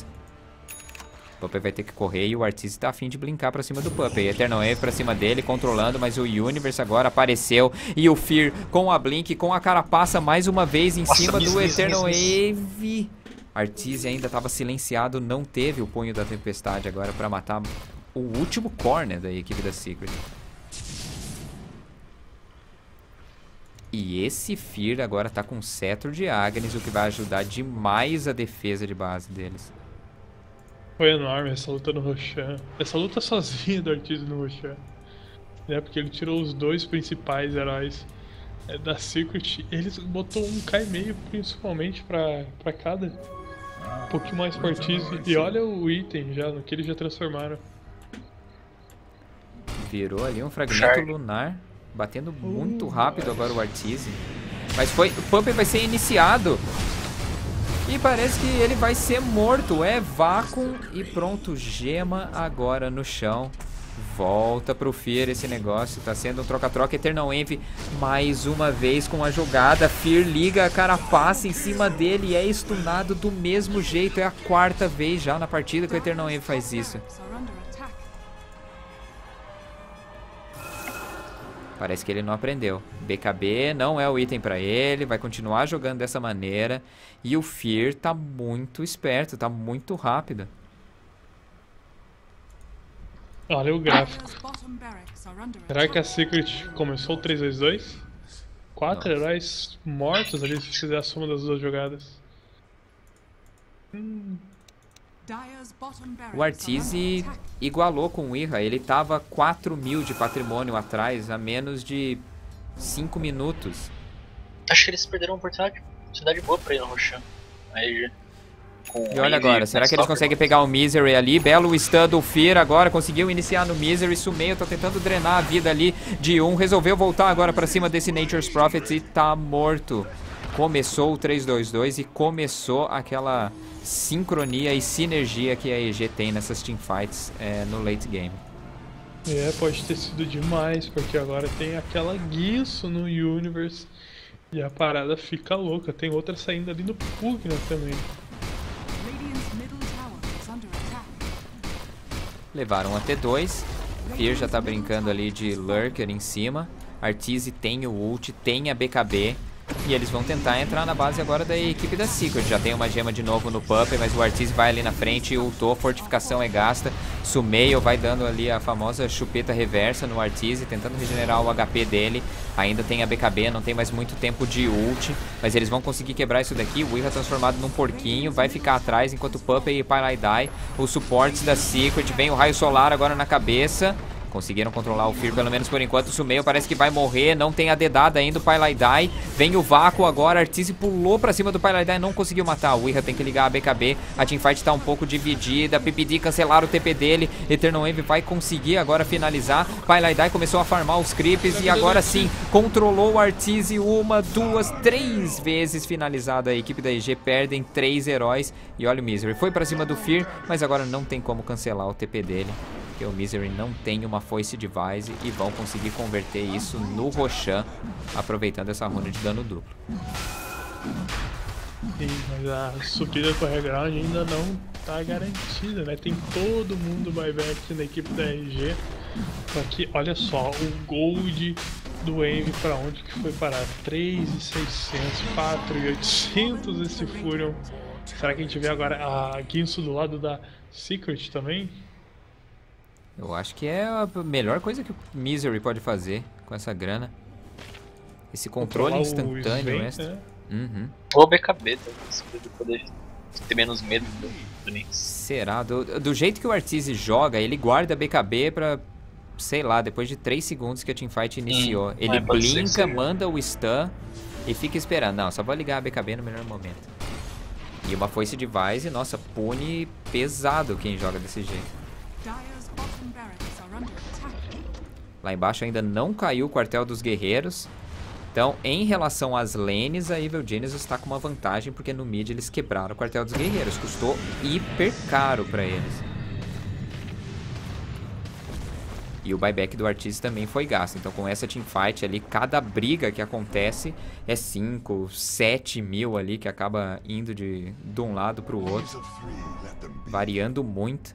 A: O Puppet vai ter que correr e o Arteezy tá afim de brincar pra cima do Puppet. Eternal Envy pra cima dele, controlando, mas o Universe agora apareceu. E o Fear com a Blink, com a carapaça mais uma vez em cima do Eternal Envy. Arteezy ainda tava silenciado, não teve o punho da tempestade agora pra matar o último corner da equipe da Secret. E esse Fear agora tá com cetro de Agnes, o que vai ajudar demais a defesa de base deles.
B: Foi enorme essa luta no Roshan. Essa luta sozinha do Arteezy no Roshan. Né? Porque ele tirou os dois principais heróis da Secret. Ele botou um K-meio principalmente pra cada. Um pouquinho mais pro Arteezy. E olha o item já, no que eles já transformaram.
A: Virou ali um fragmento lunar. Batendo muito rápido agora o Arteezy. Mas o Puppet vai ser iniciado. E parece que ele vai ser morto. É vácuo e pronto. Gema agora no chão. Volta pro Fear esse negócio. Tá sendo um troca-troca. Eternal Envy mais uma vez com a jogada. Fear liga a carapaça em cima dele e é stunado do mesmo jeito. É a quarta vez já na partida que o Eternal Envy faz isso. Parece que ele não aprendeu. BKB não é o item pra ele. Vai continuar jogando dessa maneira. E o Fear tá muito esperto. Tá muito rápido.
B: Olha o gráfico. Será que a Secret começou o 3-2-2? 4 heróis mortos ali se fizer a soma das duas jogadas.
A: O Arteezy igualou com o Wicca. Ele tava 4 mil de patrimônio atrás, a menos de 5 minutos.
C: Acho que eles perderam uma oportunidade boa pra ir no Roshan. Aí,
A: e olha agora, será que eles conseguem pegar o Misery ali? Belo stun do Fear agora, conseguiu iniciar no Misery. Sumail tá tentando drenar a vida ali de um. Resolveu voltar agora pra cima desse Nature's Prophet e tá morto. Começou o 3-2-2 e começou aquela sincronia e sinergia que a EG tem nessas teamfights no late game.
B: Pode ter sido demais, porque agora tem aquela guiço no Universe E a parada fica louca. Tem outra saindo ali no Pugna também.
D: Radiant's middle tower is under attack.
A: Levaram a T2. Fear já tá brincando ali de Lurker em cima. Arteezy tem o ult, tem a BKB. E eles vão tentar entrar na base agora da equipe da Secret. Já tem uma gema de novo no Puppey, mas o Arteezy vai ali na frente, ultou, fortificação é gasta. Sumail vai dando ali a famosa chupeta reversa no Arteezy, tentando regenerar o HP dele. Ainda tem a BKB, não tem mais muito tempo de ult, mas eles vão conseguir quebrar isso daqui. O Wirra transformado num porquinho, vai ficar atrás enquanto o Puppey e o Pylaidai, os suportes da Secret. Vem o raio solar agora na cabeça. Conseguiram controlar o Fear, pelo menos por enquanto. O Sumail parece que vai morrer, não tem a dedada ainda o Pylaidai. Vem o vácuo agora, Arteezy pulou pra cima do Pylaidai, não conseguiu matar. O Wirra tem que ligar a BKB, a teamfight tá um pouco dividida. PPD cancelaram o TP dele, Eternal Wave vai conseguir agora finalizar. Pylaidai começou a farmar os creeps e agora sim, controlou o Arteezy 1, 2, 3 vezes finalizada. A equipe da EG perdem 3 heróis. E olha o Misery, foi pra cima do Fear, mas agora não tem como cancelar o TP dele. Porque o Misery não tem uma foice device e vão conseguir converter isso no Roshan, aproveitando essa runa de dano duplo.
B: Sim, mas a subida para reground ainda não tá garantida, né? Tem todo mundo buyback na equipe da RG. Só que, olha só, o gold do Envy para onde que foi parar? 3.600, 4.800 esse Furion. Será que a gente vê agora a Guinsoo do lado da Secret também?
A: Eu acho que é a melhor coisa que o Misery pode fazer com essa grana. Esse controle instantâneo extra.
B: Né?
C: Ou BKB também, pra poder ter menos medo do Nix.
A: Será? Do jeito que o Arteezy joga, ele guarda a BKB pra, sei lá, depois de 3 segundos que a teamfight iniciou. Ele blinka, manda o stun e fica esperando. Não, só vou ligar a BKB no melhor momento. E uma foice device, nossa, pune pesado quem joga desse jeito.
D: Dire's bottom barracks are under attack.
A: Lá embaixo ainda não caiu o quartel dos guerreiros. Então, em relação às lanes, a Evil Genius está com uma vantagem, porque no mid eles quebraram o quartel dos guerreiros. Custou hiper caro para eles. E o buyback do Arteezy também foi gasto. Então, com essa teamfight ali, cada briga que acontece é 5, 7 mil ali, que acaba indo de um lado para o outro. Variando muito.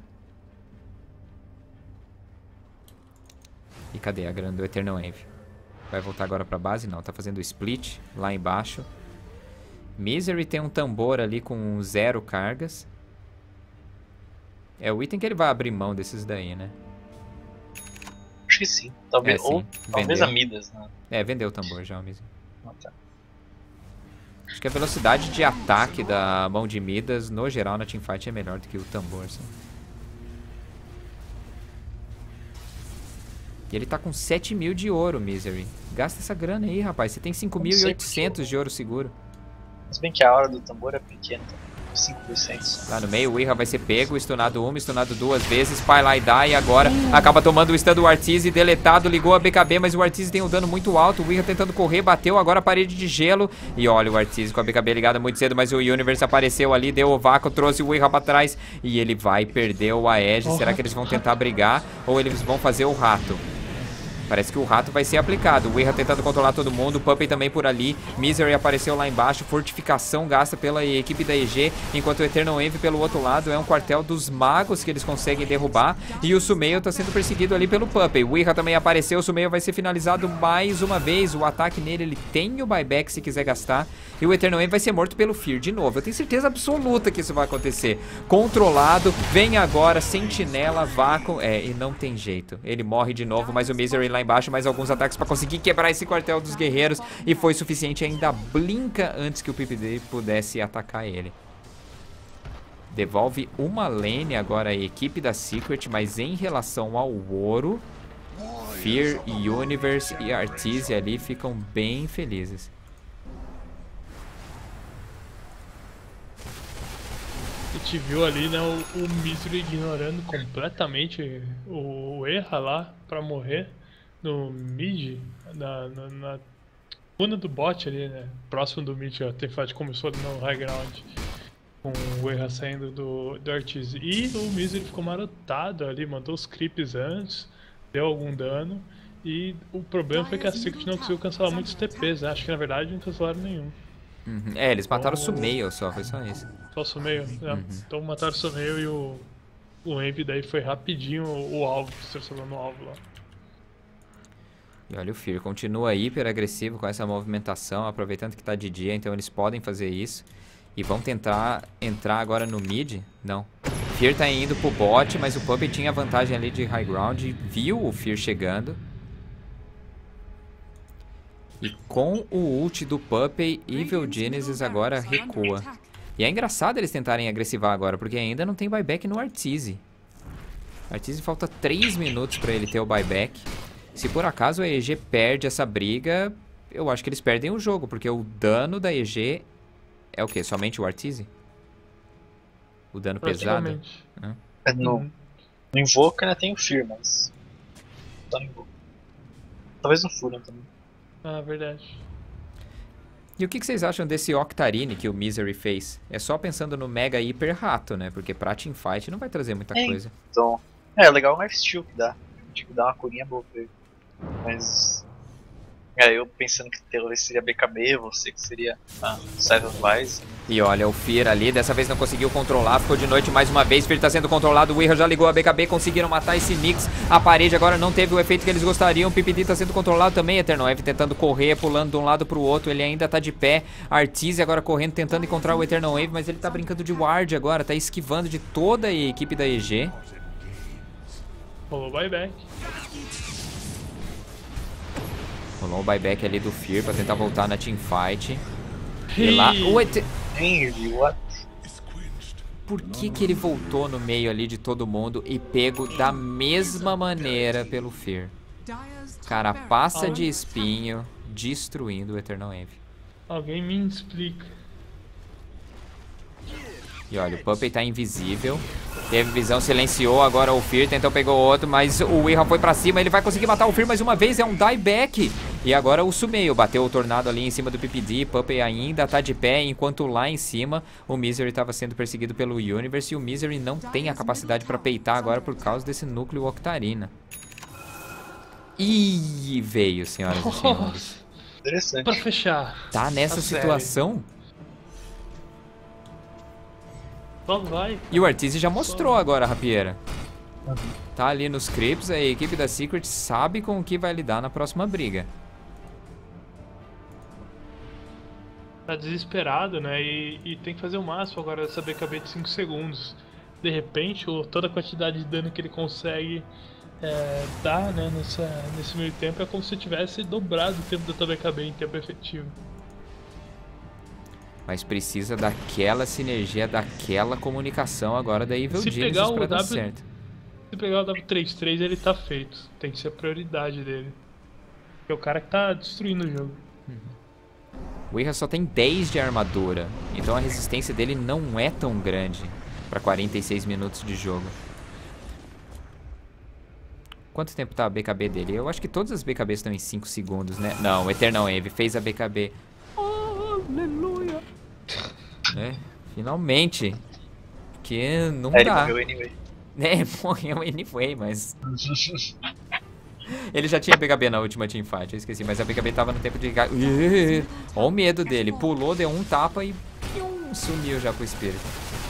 A: E cadê a grana do Eternal Envy? Vai voltar agora pra base? Não, tá fazendo split lá embaixo. Misery tem um tambor ali com 0 cargas. É o item que ele vai abrir mão desses daí, né?
C: Acho que sim. Talvez,
A: sim.
C: ou talvez a Midas, né?
A: É, vendeu o tambor já, o Misery.
C: Ah, tá.
A: Acho que a velocidade de ataque da mão de Midas, no geral, na teamfight é melhor do que o tambor, assim. E ele tá com 7 mil de ouro, Misery. Gasta essa grana aí, rapaz. Você tem 5.800 de ouro seguro.
C: Se bem que a hora do tambor é pequena, 5%.
A: Lá no meio, o Wirra vai ser pego, stunado 1, stunado 2 vezes, Pylaidai agora acaba tomando o stun do Arteezy, deletado, ligou a BKB, mas o Arteezy tem um dano muito alto, o Wirra tentando correr, bateu agora a parede de gelo, e olha o Arteezy com a BKB ligada muito cedo, mas o Universe apareceu ali, deu o vácuo, trouxe o Wirra pra trás, e ele vai perder o Aegis. Será que eles vão tentar brigar, ou eles vão fazer o rato? Parece que o rato vai ser aplicado. O Wirra tentando controlar todo mundo. O Puppey também por ali. Misery apareceu lá embaixo. Fortificação gasta pela equipe da EG. Enquanto o Eternal Envy pelo outro lado é um quartel dos magos que eles conseguem derrubar. E o Sumail tá sendo perseguido ali pelo Puppey. O Wirra também apareceu. O Sumail vai ser finalizado mais uma vez. O ataque nele, ele tem o buyback se quiser gastar. E o Eternal Envy vai ser morto pelo Fear de novo. Eu tenho certeza absoluta que isso vai acontecer. Controlado. Vem agora. Sentinela, vácuo. É, e não tem jeito. Ele morre de novo. Mas o Misery lá embaixo, mais alguns ataques para conseguir quebrar esse quartel dos guerreiros, e foi suficiente, ainda blinka antes que o PPD pudesse atacar ele. Devolve uma lane agora a equipe da Secret, mas em relação ao ouro, Fear, Universe e Arteezy ali ficam bem felizes.
B: A gente viu ali, né, o Misery ignorando completamente o Erra lá pra morrer no mid, na runa do bot ali, né, próximo do mid. A teamfight começou ali no high ground com o Erra saindo do Arteezy. E o Misery ficou marotado ali, mandou os creeps antes, deu algum dano E o problema foi que a Secret não conseguiu cancelar muitos TPs, né? Acho que na verdade não cancelaram nenhum.
A: Uhum. É, eles mataram o Sumail só, foi só isso.
B: Só o Sumail, né? Então mataram o Sumail e o Envy daí foi rapidinho o alvo, se transformou no alvo lá.
A: E olha o Fear, continua hiper agressivo com essa movimentação, aproveitando que tá de dia, então eles podem fazer isso. E vão tentar entrar agora no mid? Não. Fear tá indo pro bot, mas o Puppey tinha vantagem ali de high ground, viu o Fear chegando. E com o ult do Puppey, Evil Genesis agora recua. E é engraçado eles tentarem agressivar agora, porque ainda não tem buyback no Arteezy. Arteezy falta 3 minutos pra ele ter o buyback. Se por acaso a EG perde essa briga, eu acho que eles perdem o jogo, porque o dano da EG é o quê? Somente o Arteezy? O dano pesado?
C: No Invoker ainda tem o Fear, mas só no Invoker. Talvez no Furion também.
B: Ah, verdade.
A: E o que vocês acham desse Octarine que o Misery fez? É só pensando no Mega Hiper Rato, né? Porque pra teamfight não vai trazer muita coisa.
C: Então, é legal o lifesteal que dá. Tipo, dá uma curinha boa pra ele. Mas... eu pensando que talvez seria BKB, você que seria a Side of Vice.
A: E olha, o Fear ali, dessa vez não conseguiu controlar, ficou de noite mais uma vez, Fear tá sendo controlado, o Weirra já ligou a BKB, conseguiram matar esse mix, a parede agora não teve o efeito que eles gostariam, o PPD tá sendo controlado também, Eternal Eve tentando correr, pulando de um lado pro outro, ele ainda tá de pé, Arteezy agora correndo, tentando encontrar o Eternal Eve, mas ele tá brincando de ward agora, tá esquivando de toda a equipe da EG.
B: Rolou buyback.
A: Rolou o buyback ali do Fear pra tentar voltar na teamfight. E lá... Por que ele voltou no meio ali de todo mundo e pego da mesma maneira pelo Fear? Carapaça de espinho destruindo o Eternal Envy.
B: Alguém me explica.
A: E olha, o Puppey tá invisível. Teve visão, silenciou, agora o Fear tentou pegar o outro, mas o Weirra foi pra cima, ele vai conseguir matar o Fear mais uma vez, é um dieback. E agora o Sumail bateu o Tornado ali em cima do PPD, Puppey ainda tá de pé, enquanto lá em cima o Misery tava sendo perseguido pelo Universe e o Misery não tem a capacidade pra peitar agora por causa desse núcleo Octarina. Ih, veio, senhoras e senhores.
C: Interessante.
B: Pra fechar.
A: Tá nessa situação?
B: Só vai.
A: E o Arteezy já mostrou agora, Rapieira. Tá ali nos creeps, a equipe da Secret sabe com o que vai lidar na próxima briga.
B: Tá desesperado, né? E tem que fazer o máximo agora dessa BKB de 5 segundos. De repente, toda a quantidade de dano que ele consegue dar, né, nesse meio tempo é como se tivesse dobrado o tempo da tua BKB em tempo efetivo.
A: Mas precisa daquela sinergia, daquela comunicação agora da Evil Genesis pra dar certo.
B: Se pegar o W33, ele tá feito. Tem que ser a prioridade dele. Porque é o cara que tá destruindo o jogo.
A: O Weirra só tem 10 de armadura, então a resistência dele não é tão grande pra 46 minutos de jogo. Quanto tempo tá a BKB dele? Eu acho que todas as BKBs estão em 5 segundos, né? Não, o Eternal Eve fez a BKB. Aleluia! Né? Finalmente. Porque não dá.
C: Ele morreu anyway.
A: Morreu anyway, mas... Ele já tinha BKB na última teamfight, eu esqueci. Mas a BKB tava no tempo de... Olha o medo dele. Pulou, deu um tapa e... sumiu já com o espírito.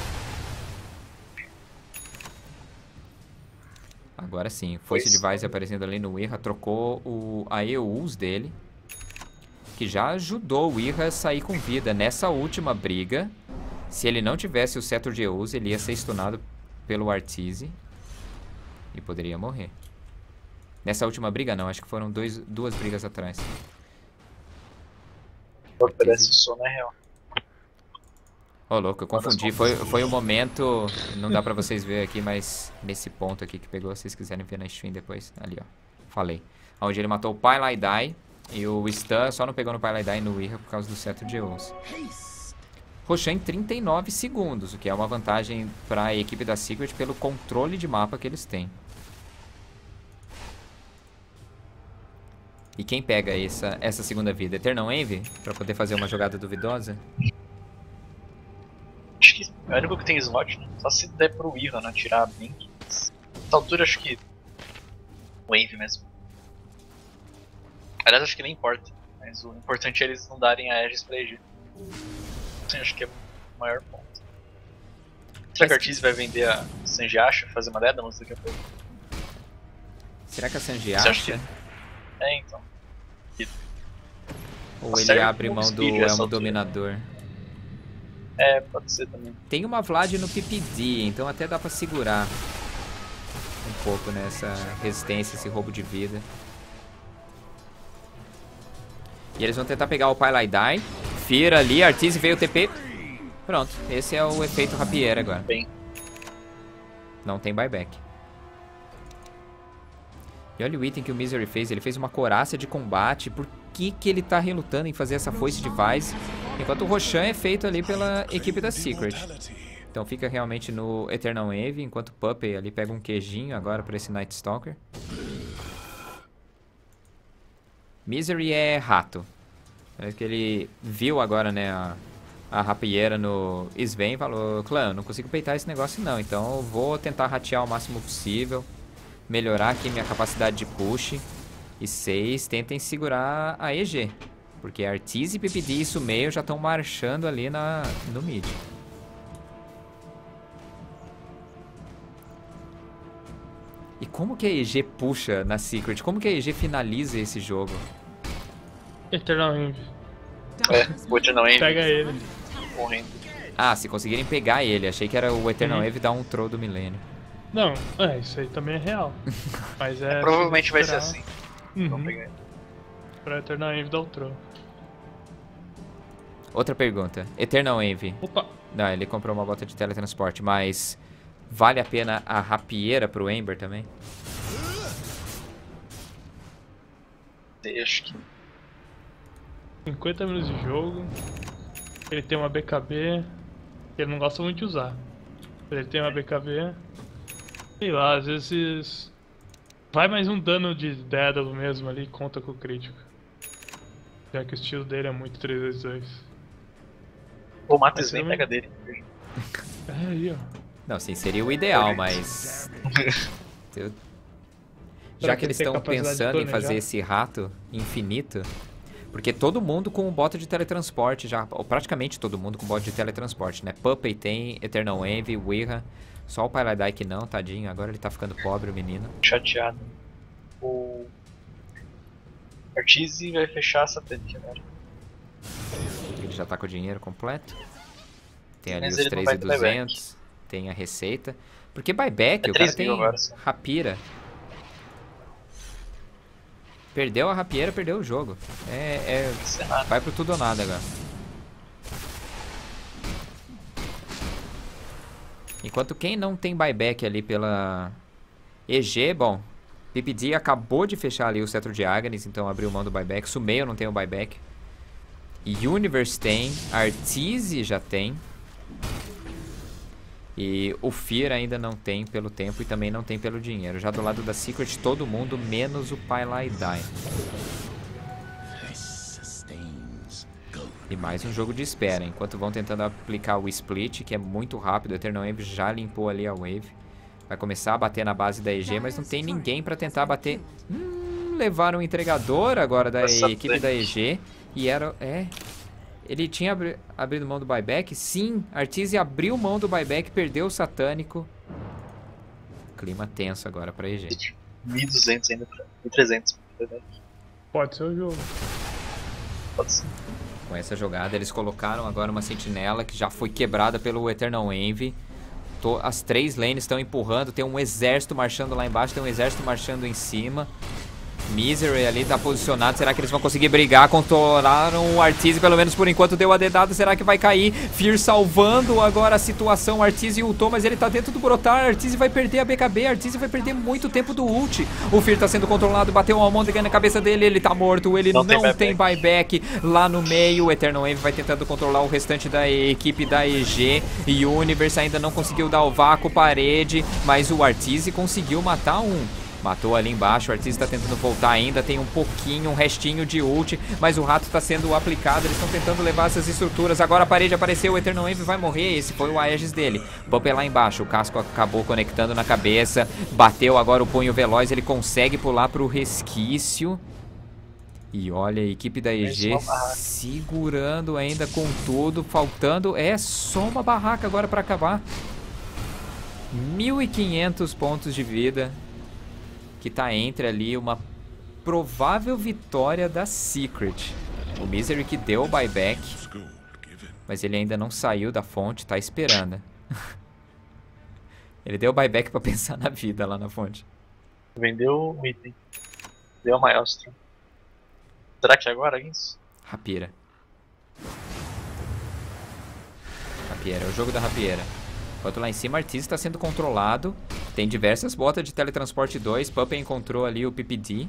A: Agora sim. Foice Device aparecendo ali no Weirra. Trocou a EUs dele. Que já ajudou o Weirra a sair com vida nessa última briga. Se ele não tivesse o Cetro de EUs, ele ia ser stunado pelo Arteezy e poderia morrer. Nessa última briga não, acho que foram duas brigas atrás.
C: Parece que só não é real.
A: Ô, louco, eu confundi. Foi o momento, não dá pra vocês verem aqui, mas nesse ponto aqui que pegou, se vocês quiserem ver na stream depois, ali ó, falei. Onde ele matou o Pylai Dai e o Stun só não pegou no Pylai Dai e no Weirra por causa do Cetro de EUs. Roshan em 39 segundos, o que é uma vantagem para a equipe da Secret pelo controle de mapa que eles têm. E quem pega essa segunda vida? Eternal Envy? Para poder fazer uma jogada duvidosa?
C: Acho que é o único que tem slot, né? Só se der pro Weirra, né? Tirar a Blink. Nessa altura acho que o Envy mesmo. Aliás, acho que nem importa. Mas o importante é eles não darem a Aegis pra EG. Acho que é o maior ponto. Será que a Arteezy vai vender a Sanjiasha, fazer uma Daedalus daqui a pouco?
A: Será que a Sanji
C: Você acha
A: acha?
C: É, então.
A: Ou ele
C: Serve
A: abre
C: como
A: mão do
C: speed essa
A: Elmo
C: altura.
A: Dominador?
C: É, pode ser também.
A: Tem uma Vlad no PPD, então até dá pra segurar um pouco nessa resistência, esse roubo de vida. E eles vão tentar pegar o Pylai Dai. Fear ali, Arteezy veio o TP. Pronto, esse é o efeito Rapier agora.
C: Bem.
A: Não tem buyback. E olha o item que o Misery fez. Ele fez uma coraça de combate. Por que ele tá relutando em fazer essa foice de Vice? Enquanto o Roshan é feito ali pela equipe da Secret. Então fica realmente no Eternal Wave. Enquanto o Puppey ali pega um queijinho agora pra esse Night Stalker. Misery é rato. É que ele viu agora, né, a rapieira no Sven e falou: clã, não consigo peitar esse negócio não, então eu vou tentar ratear o máximo possível, melhorar aqui minha capacidade de push. E vocês tentem segurar a EG, porque Arteezy, PPD e Sumeio já estão marchando ali no mid. E como que a EG puxa na Secret? Como que a EG finaliza esse jogo?
B: Eternal Envy.
C: É, o Eternal Envy
B: Pega ele.
C: morrendo.
A: Ah, se conseguirem pegar ele. Achei que era o Eternal Wave dar um throw do milênio.
B: Não, isso aí também é real. Mas é.
C: Provavelmente vai ser
B: esperar.
C: assim.
B: Uhum.
C: Vamos pegar ele.
B: Pra Eternal Envy dar o throw.
A: Outra pergunta. Eternal Envy.
B: Opa!
A: Não, ele comprou uma bota de teletransporte, mas vale a pena a rapieira pro Ember também?
C: Acho que
B: 50 minutos de jogo. Ele tem uma BKB. Ele não gosta muito de usar. Ele tem uma BKB. Sei lá, às vezes. Vai mais um dano de Daedalus mesmo ali, conta com o crítico. Já que o estilo dele é muito 3x2.
C: o mata
B: Mas
C: Sven
B: também-
C: pega dele.
B: É aí, ó.
A: Não, sim, seria o ideal, mas... Já
B: Será
A: que
B: que
A: eles
B: ele tem
A: estão
B: capacidade de
A: pensando em
B: planejar?
A: fazer esse rato infinito... Porque todo mundo com bota de teletransporte já... Ou praticamente todo mundo com bota de teletransporte, né? Puppey tem, Eternal Envy, Wyrra... Só o Pyladai que não, tadinho. Agora ele tá ficando pobre, o menino.
C: Chateado. O Arteezy vai fechar essa Satanic agora.
A: Ele já tá com o dinheiro completo. Tem ali
C: Mas
A: os
C: ele não vai ter
A: 3.200. Tem a receita. Porque buyback,
C: É
A: o cara
C: 3
A: tem
C: mil agora, só.
A: rapira. Perdeu a rapieira, perdeu o jogo.
C: Encerrar.
A: Vai pro tudo ou nada agora. Enquanto quem não tem buyback ali pela EG, bom, PPD acabou de fechar ali o cetro de Aghanis, então abriu mão do buyback. Sumeio não tem o buyback. Universe tem, Arteezy já tem. E o Fear ainda não tem pelo tempo e também não tem pelo dinheiro. Já do lado da Secret, todo mundo, menos o Pylaidai. E mais um jogo de espera, enquanto vão tentando aplicar o split, que é muito rápido. O Eternal Envy já limpou ali a wave. Vai começar a bater na base da EG, mas não tem ninguém pra tentar bater. Levaram o entregador agora da equipe da EG. E era... Ele tinha abrido mão do buyback? Sim, Arteezy abriu mão do buyback, perdeu o satânico. Clima tenso agora pra EG.
C: 1.200 ainda pra 1.300.
B: Pode ser o jogo.
C: Pode ser.
A: Com essa jogada, eles colocaram agora uma sentinela que já foi quebrada pelo Eternal Envy. As 3 lanes estão empurrando, tem um exército marchando lá embaixo, tem um exército marchando em cima. Misery ali tá posicionado, será que eles vão conseguir brigar? Controlaram o Arteezy, pelo menos por enquanto deu a dedada, será que vai cair? Fear salvando agora a situação, o Arteezy ultou, mas ele tá dentro do brotar, Arteezy vai perder a BKB, Arteezy vai perder muito tempo do ult. O Fear tá sendo controlado, bateu uma Almondra na cabeça dele, ele tá morto, ele não tem buyback lá no meio. O Eternal Envy vai tentando controlar o restante da equipe da EG, e o Universe ainda não conseguiu dar o vácuo, parede, mas o Arteezy conseguiu matar um. Matou ali embaixo, o Arteezy tá tentando voltar ainda, tem um pouquinho, um restinho de ult, mas o rato tá sendo aplicado, eles estão tentando levar essas estruturas. Agora a parede apareceu, o Eternal Envy vai morrer, esse foi o Aegis dele. Bumper lá embaixo, o casco acabou conectando na cabeça, bateu agora o punho veloz, ele consegue pular pro resquício. E olha a equipe da EG segurando ainda com tudo, faltando é só uma barraca agora para acabar. 1.500 pontos de vida, que tá entre ali uma provável vitória da Secret. O Misery que deu o buyback, mas ele ainda não saiu da fonte, tá esperando. Ele deu o buyback pra pensar na vida lá na fonte.
C: Vendeu o item. Deu a Maelstrom. Será que é agora isso?
A: Rapieira. Rapieira, é o jogo da rapieira. Enquanto lá em cima, Arteezy está sendo controlado. Tem diversas botas de teletransporte 2. Puppey encontrou ali o PPD.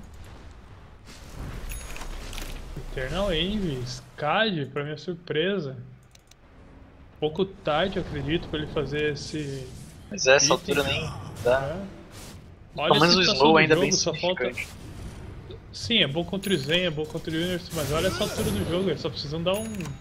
B: Eternal Envy, Skad, pra minha surpresa. Um pouco tarde, eu acredito, pra ele fazer esse...
C: Mas essa altura nem dá.
B: Olha
C: Pelo menos o Slow ainda bem
B: só falta... Sim, é bom contra o Zen, é bom contra o Universe, mas olha essa altura do jogo, eles só precisam dar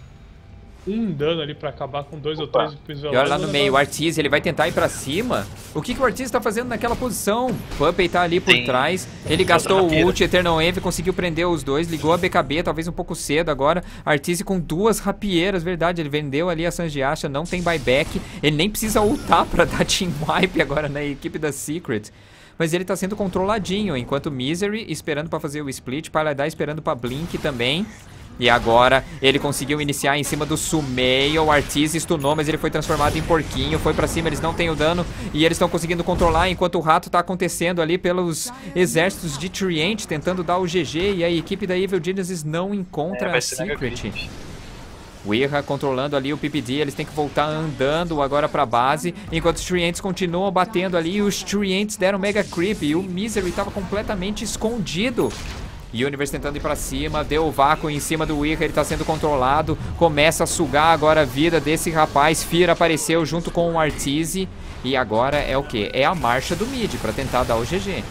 B: um dano ali pra acabar com 2 ou 3
A: E olha lá no meio, o Arteezy, ele vai tentar ir pra cima. O que o Arteezy tá fazendo naquela posição? Puppey tá ali por trás. Ele gastou o ult, Eternal Envy conseguiu prender os dois, ligou a BKB, talvez um pouco cedo agora. Arteezy com 2 rapieiras, verdade, ele vendeu ali a Sanjiasha, não tem buyback. Ele nem precisa ultar pra dar team wipe agora na equipe da Secret. Mas ele tá sendo controladinho, enquanto Misery esperando pra fazer o split, Paladar esperando pra Blink também. E agora ele conseguiu iniciar em cima do Sumeio, o Arteezy stunou, mas ele foi transformado em porquinho, foi pra cima, eles não têm o dano e eles estão conseguindo controlar, enquanto o rato tá acontecendo ali pelos exércitos de Treant, tentando dar o GG, e a equipe da Evil Genesis não encontra a Secret. O Irra controlando ali o PPD, eles têm que voltar andando agora pra base, enquanto os Treants continuam batendo ali, e os Treants deram Mega Creep, e o Misery tava completamente escondido. Universe tentando ir pra cima, deu o vácuo em cima do Irra, ele tá sendo controlado, começa a sugar agora a vida desse rapaz. Fear apareceu junto com o Arteezy, e agora é o que? É a marcha do mid pra tentar dar o GG.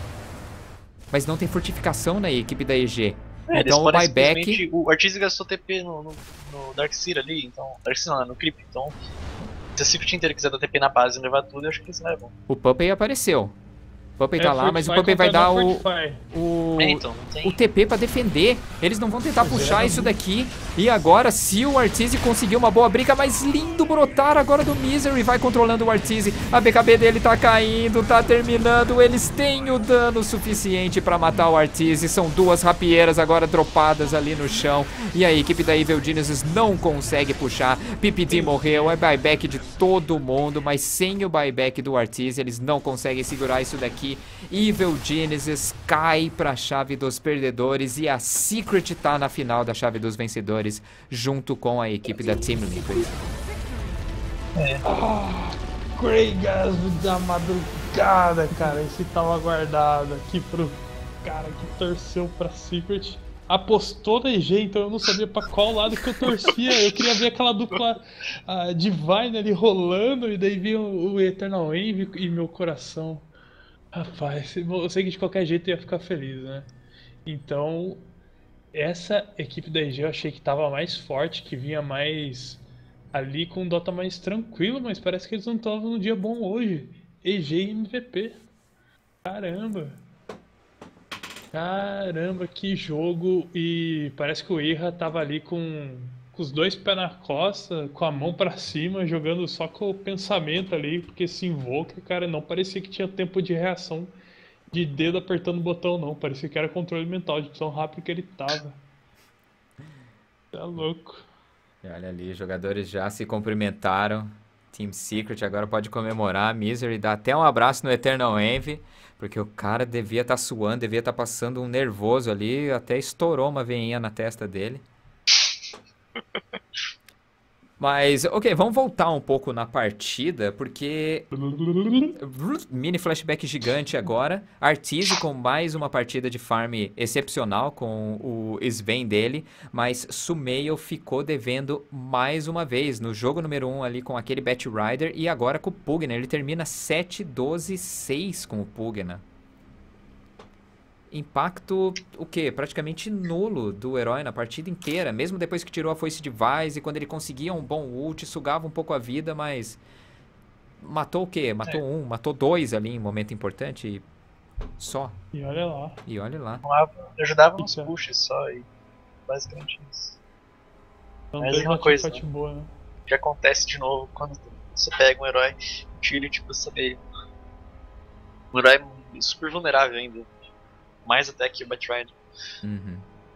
A: Mas não tem fortificação na equipe da EG. Então o buyback...
C: O Arteezy gastou TP no Darkseer ali, então... Darkseer não, no Creep, então... Se a Secret inteira quiser dar TP na base e levar tudo, eu acho que eles levam.
A: O Puppey apareceu. O Puppey tá lá, mas o Puppey vai dar o TP pra defender. Eles não vão tentar puxar isso daqui. E agora, se o Arteezy conseguir uma boa briga, mas lindo brotar agora do Misery, vai controlando o Arteezy. A BKB dele tá caindo, tá terminando. Eles têm o dano suficiente pra matar o Arteezy. São 2 rapieiras agora dropadas ali no chão. E a equipe da Evil Genesis não consegue puxar. PPD morreu, é buyback de todo mundo, mas sem o buyback do Arteezy, eles não conseguem segurar isso daqui. Evil Genesis cai pra chave dos perdedores e a Secret tá na final da chave dos vencedores, junto com a equipe da Team Liquid.
B: Greygasm da madrugada, cara. Esse tava guardado aqui pro cara que torceu pra Secret. Apostou na EG, então eu não sabia pra qual lado que eu torcia. Eu queria ver aquela dupla Divine ali rolando, e daí vinha o Eternal Envy e meu coração. Rapaz, eu sei que de qualquer jeito eu ia ficar feliz, né? Então, essa equipe da EG eu achei que tava mais forte, que vinha mais ali com um Dota mais tranquilo, mas parece que eles não estavam num dia bom hoje. EG e MVP. Caramba. Caramba, que jogo. E parece que o Irra tava ali com os 2 pés na costa, com a mão pra cima, jogando só com o pensamento ali, porque esse Invoker, cara, não parecia que tinha tempo de reação de dedo apertando o botão, não. Parecia que era controle mental, de tão rápido que ele tava. Tá louco.
A: E olha ali, os jogadores já se cumprimentaram. Team Secret agora pode comemorar. Misery dá até um abraço no Eternal Envy, porque o cara devia estar suando, devia estar passando um nervoso ali, até estourou uma veinha na testa dele. Mas, ok, vamos voltar um pouco na partida, porque... Mini flashback gigante agora. Arteezy com mais uma partida de farm excepcional com o Sven dele, mas Sumeio ficou devendo mais uma vez no jogo número 1 ali com aquele Batrider e agora com o Pugna. Ele termina 7-12-6 com o Pugna. Impacto, o quê? Praticamente nulo do herói na partida inteira. Mesmo depois que tirou a foice de Vise, quando ele conseguia um bom ult, sugava um pouco a vida, mas... Matou o quê? Matou matou 2 ali em momento importante. Só.
B: E olha lá.
A: E olha lá.
C: Ajudava nos
B: Isso.
C: pushes só e basicamente isso.
B: Não
C: Mas
B: teve
C: uma
B: uma
C: coisa,
B: teamfight boa, né?
C: Que acontece de novo quando você pega um herói, tira tipo, saber. Um herói super vulnerável ainda. Mais até que o Batrider.
A: Uhum.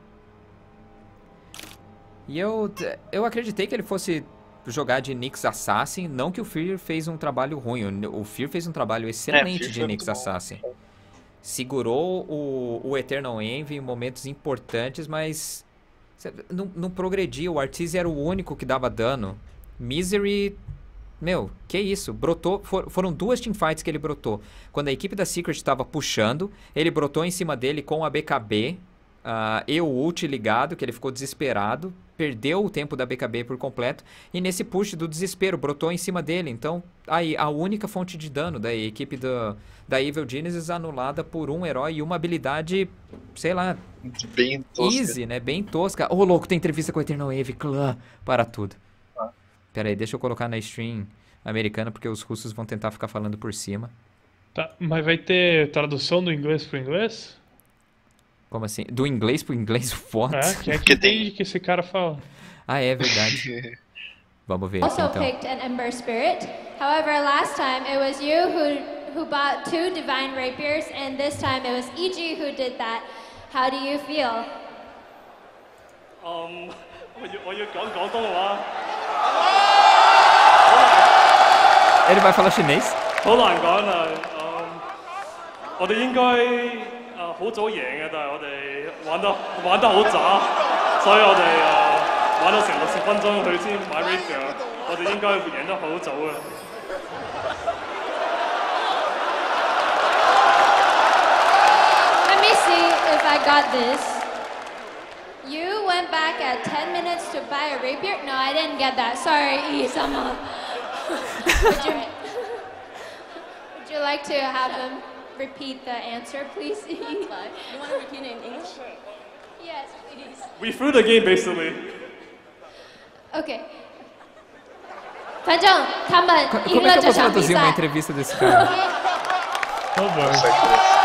A: E eu acreditei que ele fosse jogar de Nyx Assassin, não que o Fear fez um trabalho ruim, o Fear fez um trabalho excelente
C: Fear
A: de
C: foi
A: Nyx
C: muito bom.
A: Assassin. Segurou o Eternal Envy em momentos importantes, mas não progredia. O Arteezy era o único que dava dano. Misery, meu, que isso? Brotou, foram 2 teamfights que ele brotou. Quando a equipe da Secret estava puxando, ele brotou em cima dele com a BKB e o ult ligado, que ele ficou desesperado. Perdeu o tempo da BKB por completo. E nesse push do desespero, brotou em cima dele. Então, aí, a única fonte de dano da equipe da Evil Genesis anulada por um herói e uma habilidade, sei lá,
C: Bem tosca.
A: easy, né? Bem tosca. Ô, louco, tem entrevista com o Eternal Wave. Clã, para tudo. Pera aí, deixa eu colocar na stream americana, porque os russos vão tentar ficar falando por cima.
B: Tá, mas vai ter tradução do inglês pro inglês?
A: Como assim? Do inglês pro inglês, what?
B: É, quem é que
C: Porque tem-
B: entende que esse cara fala?
A: Ah, é verdade. Vamos ver aqui,
F: Also
A: então.
F: picked an Ember Spirit. However, last time it was you who bought 2 Divine Rapiers, and this time it was EG who did that. How do you feel?
G: 我要講廣東話，
A: Ele vai falar chinês?
G: 好難講啊！我哋應該好早贏嘅，但係我哋玩得好渣，所以我哋玩到成60分鐘佢先買 Rapier，我哋應該會贏得好早嘅。
F: Let me see if I got this. You went back at 10 minutes to buy a rapier? No, I didn't get that. Sorry, Isama. Would you like to have him repeat the answer, please?
H: You want to repeat it in English?
F: Yes, please.
G: We threw the game basically.
F: Okay. 反正他们
A: Como
F: 赢
A: é
F: 了
A: que eu
F: 这
A: vou
F: 场比
A: traduzir uma
F: 赛。
A: entrevista desse cara?
B: Por favor.
C: Certo.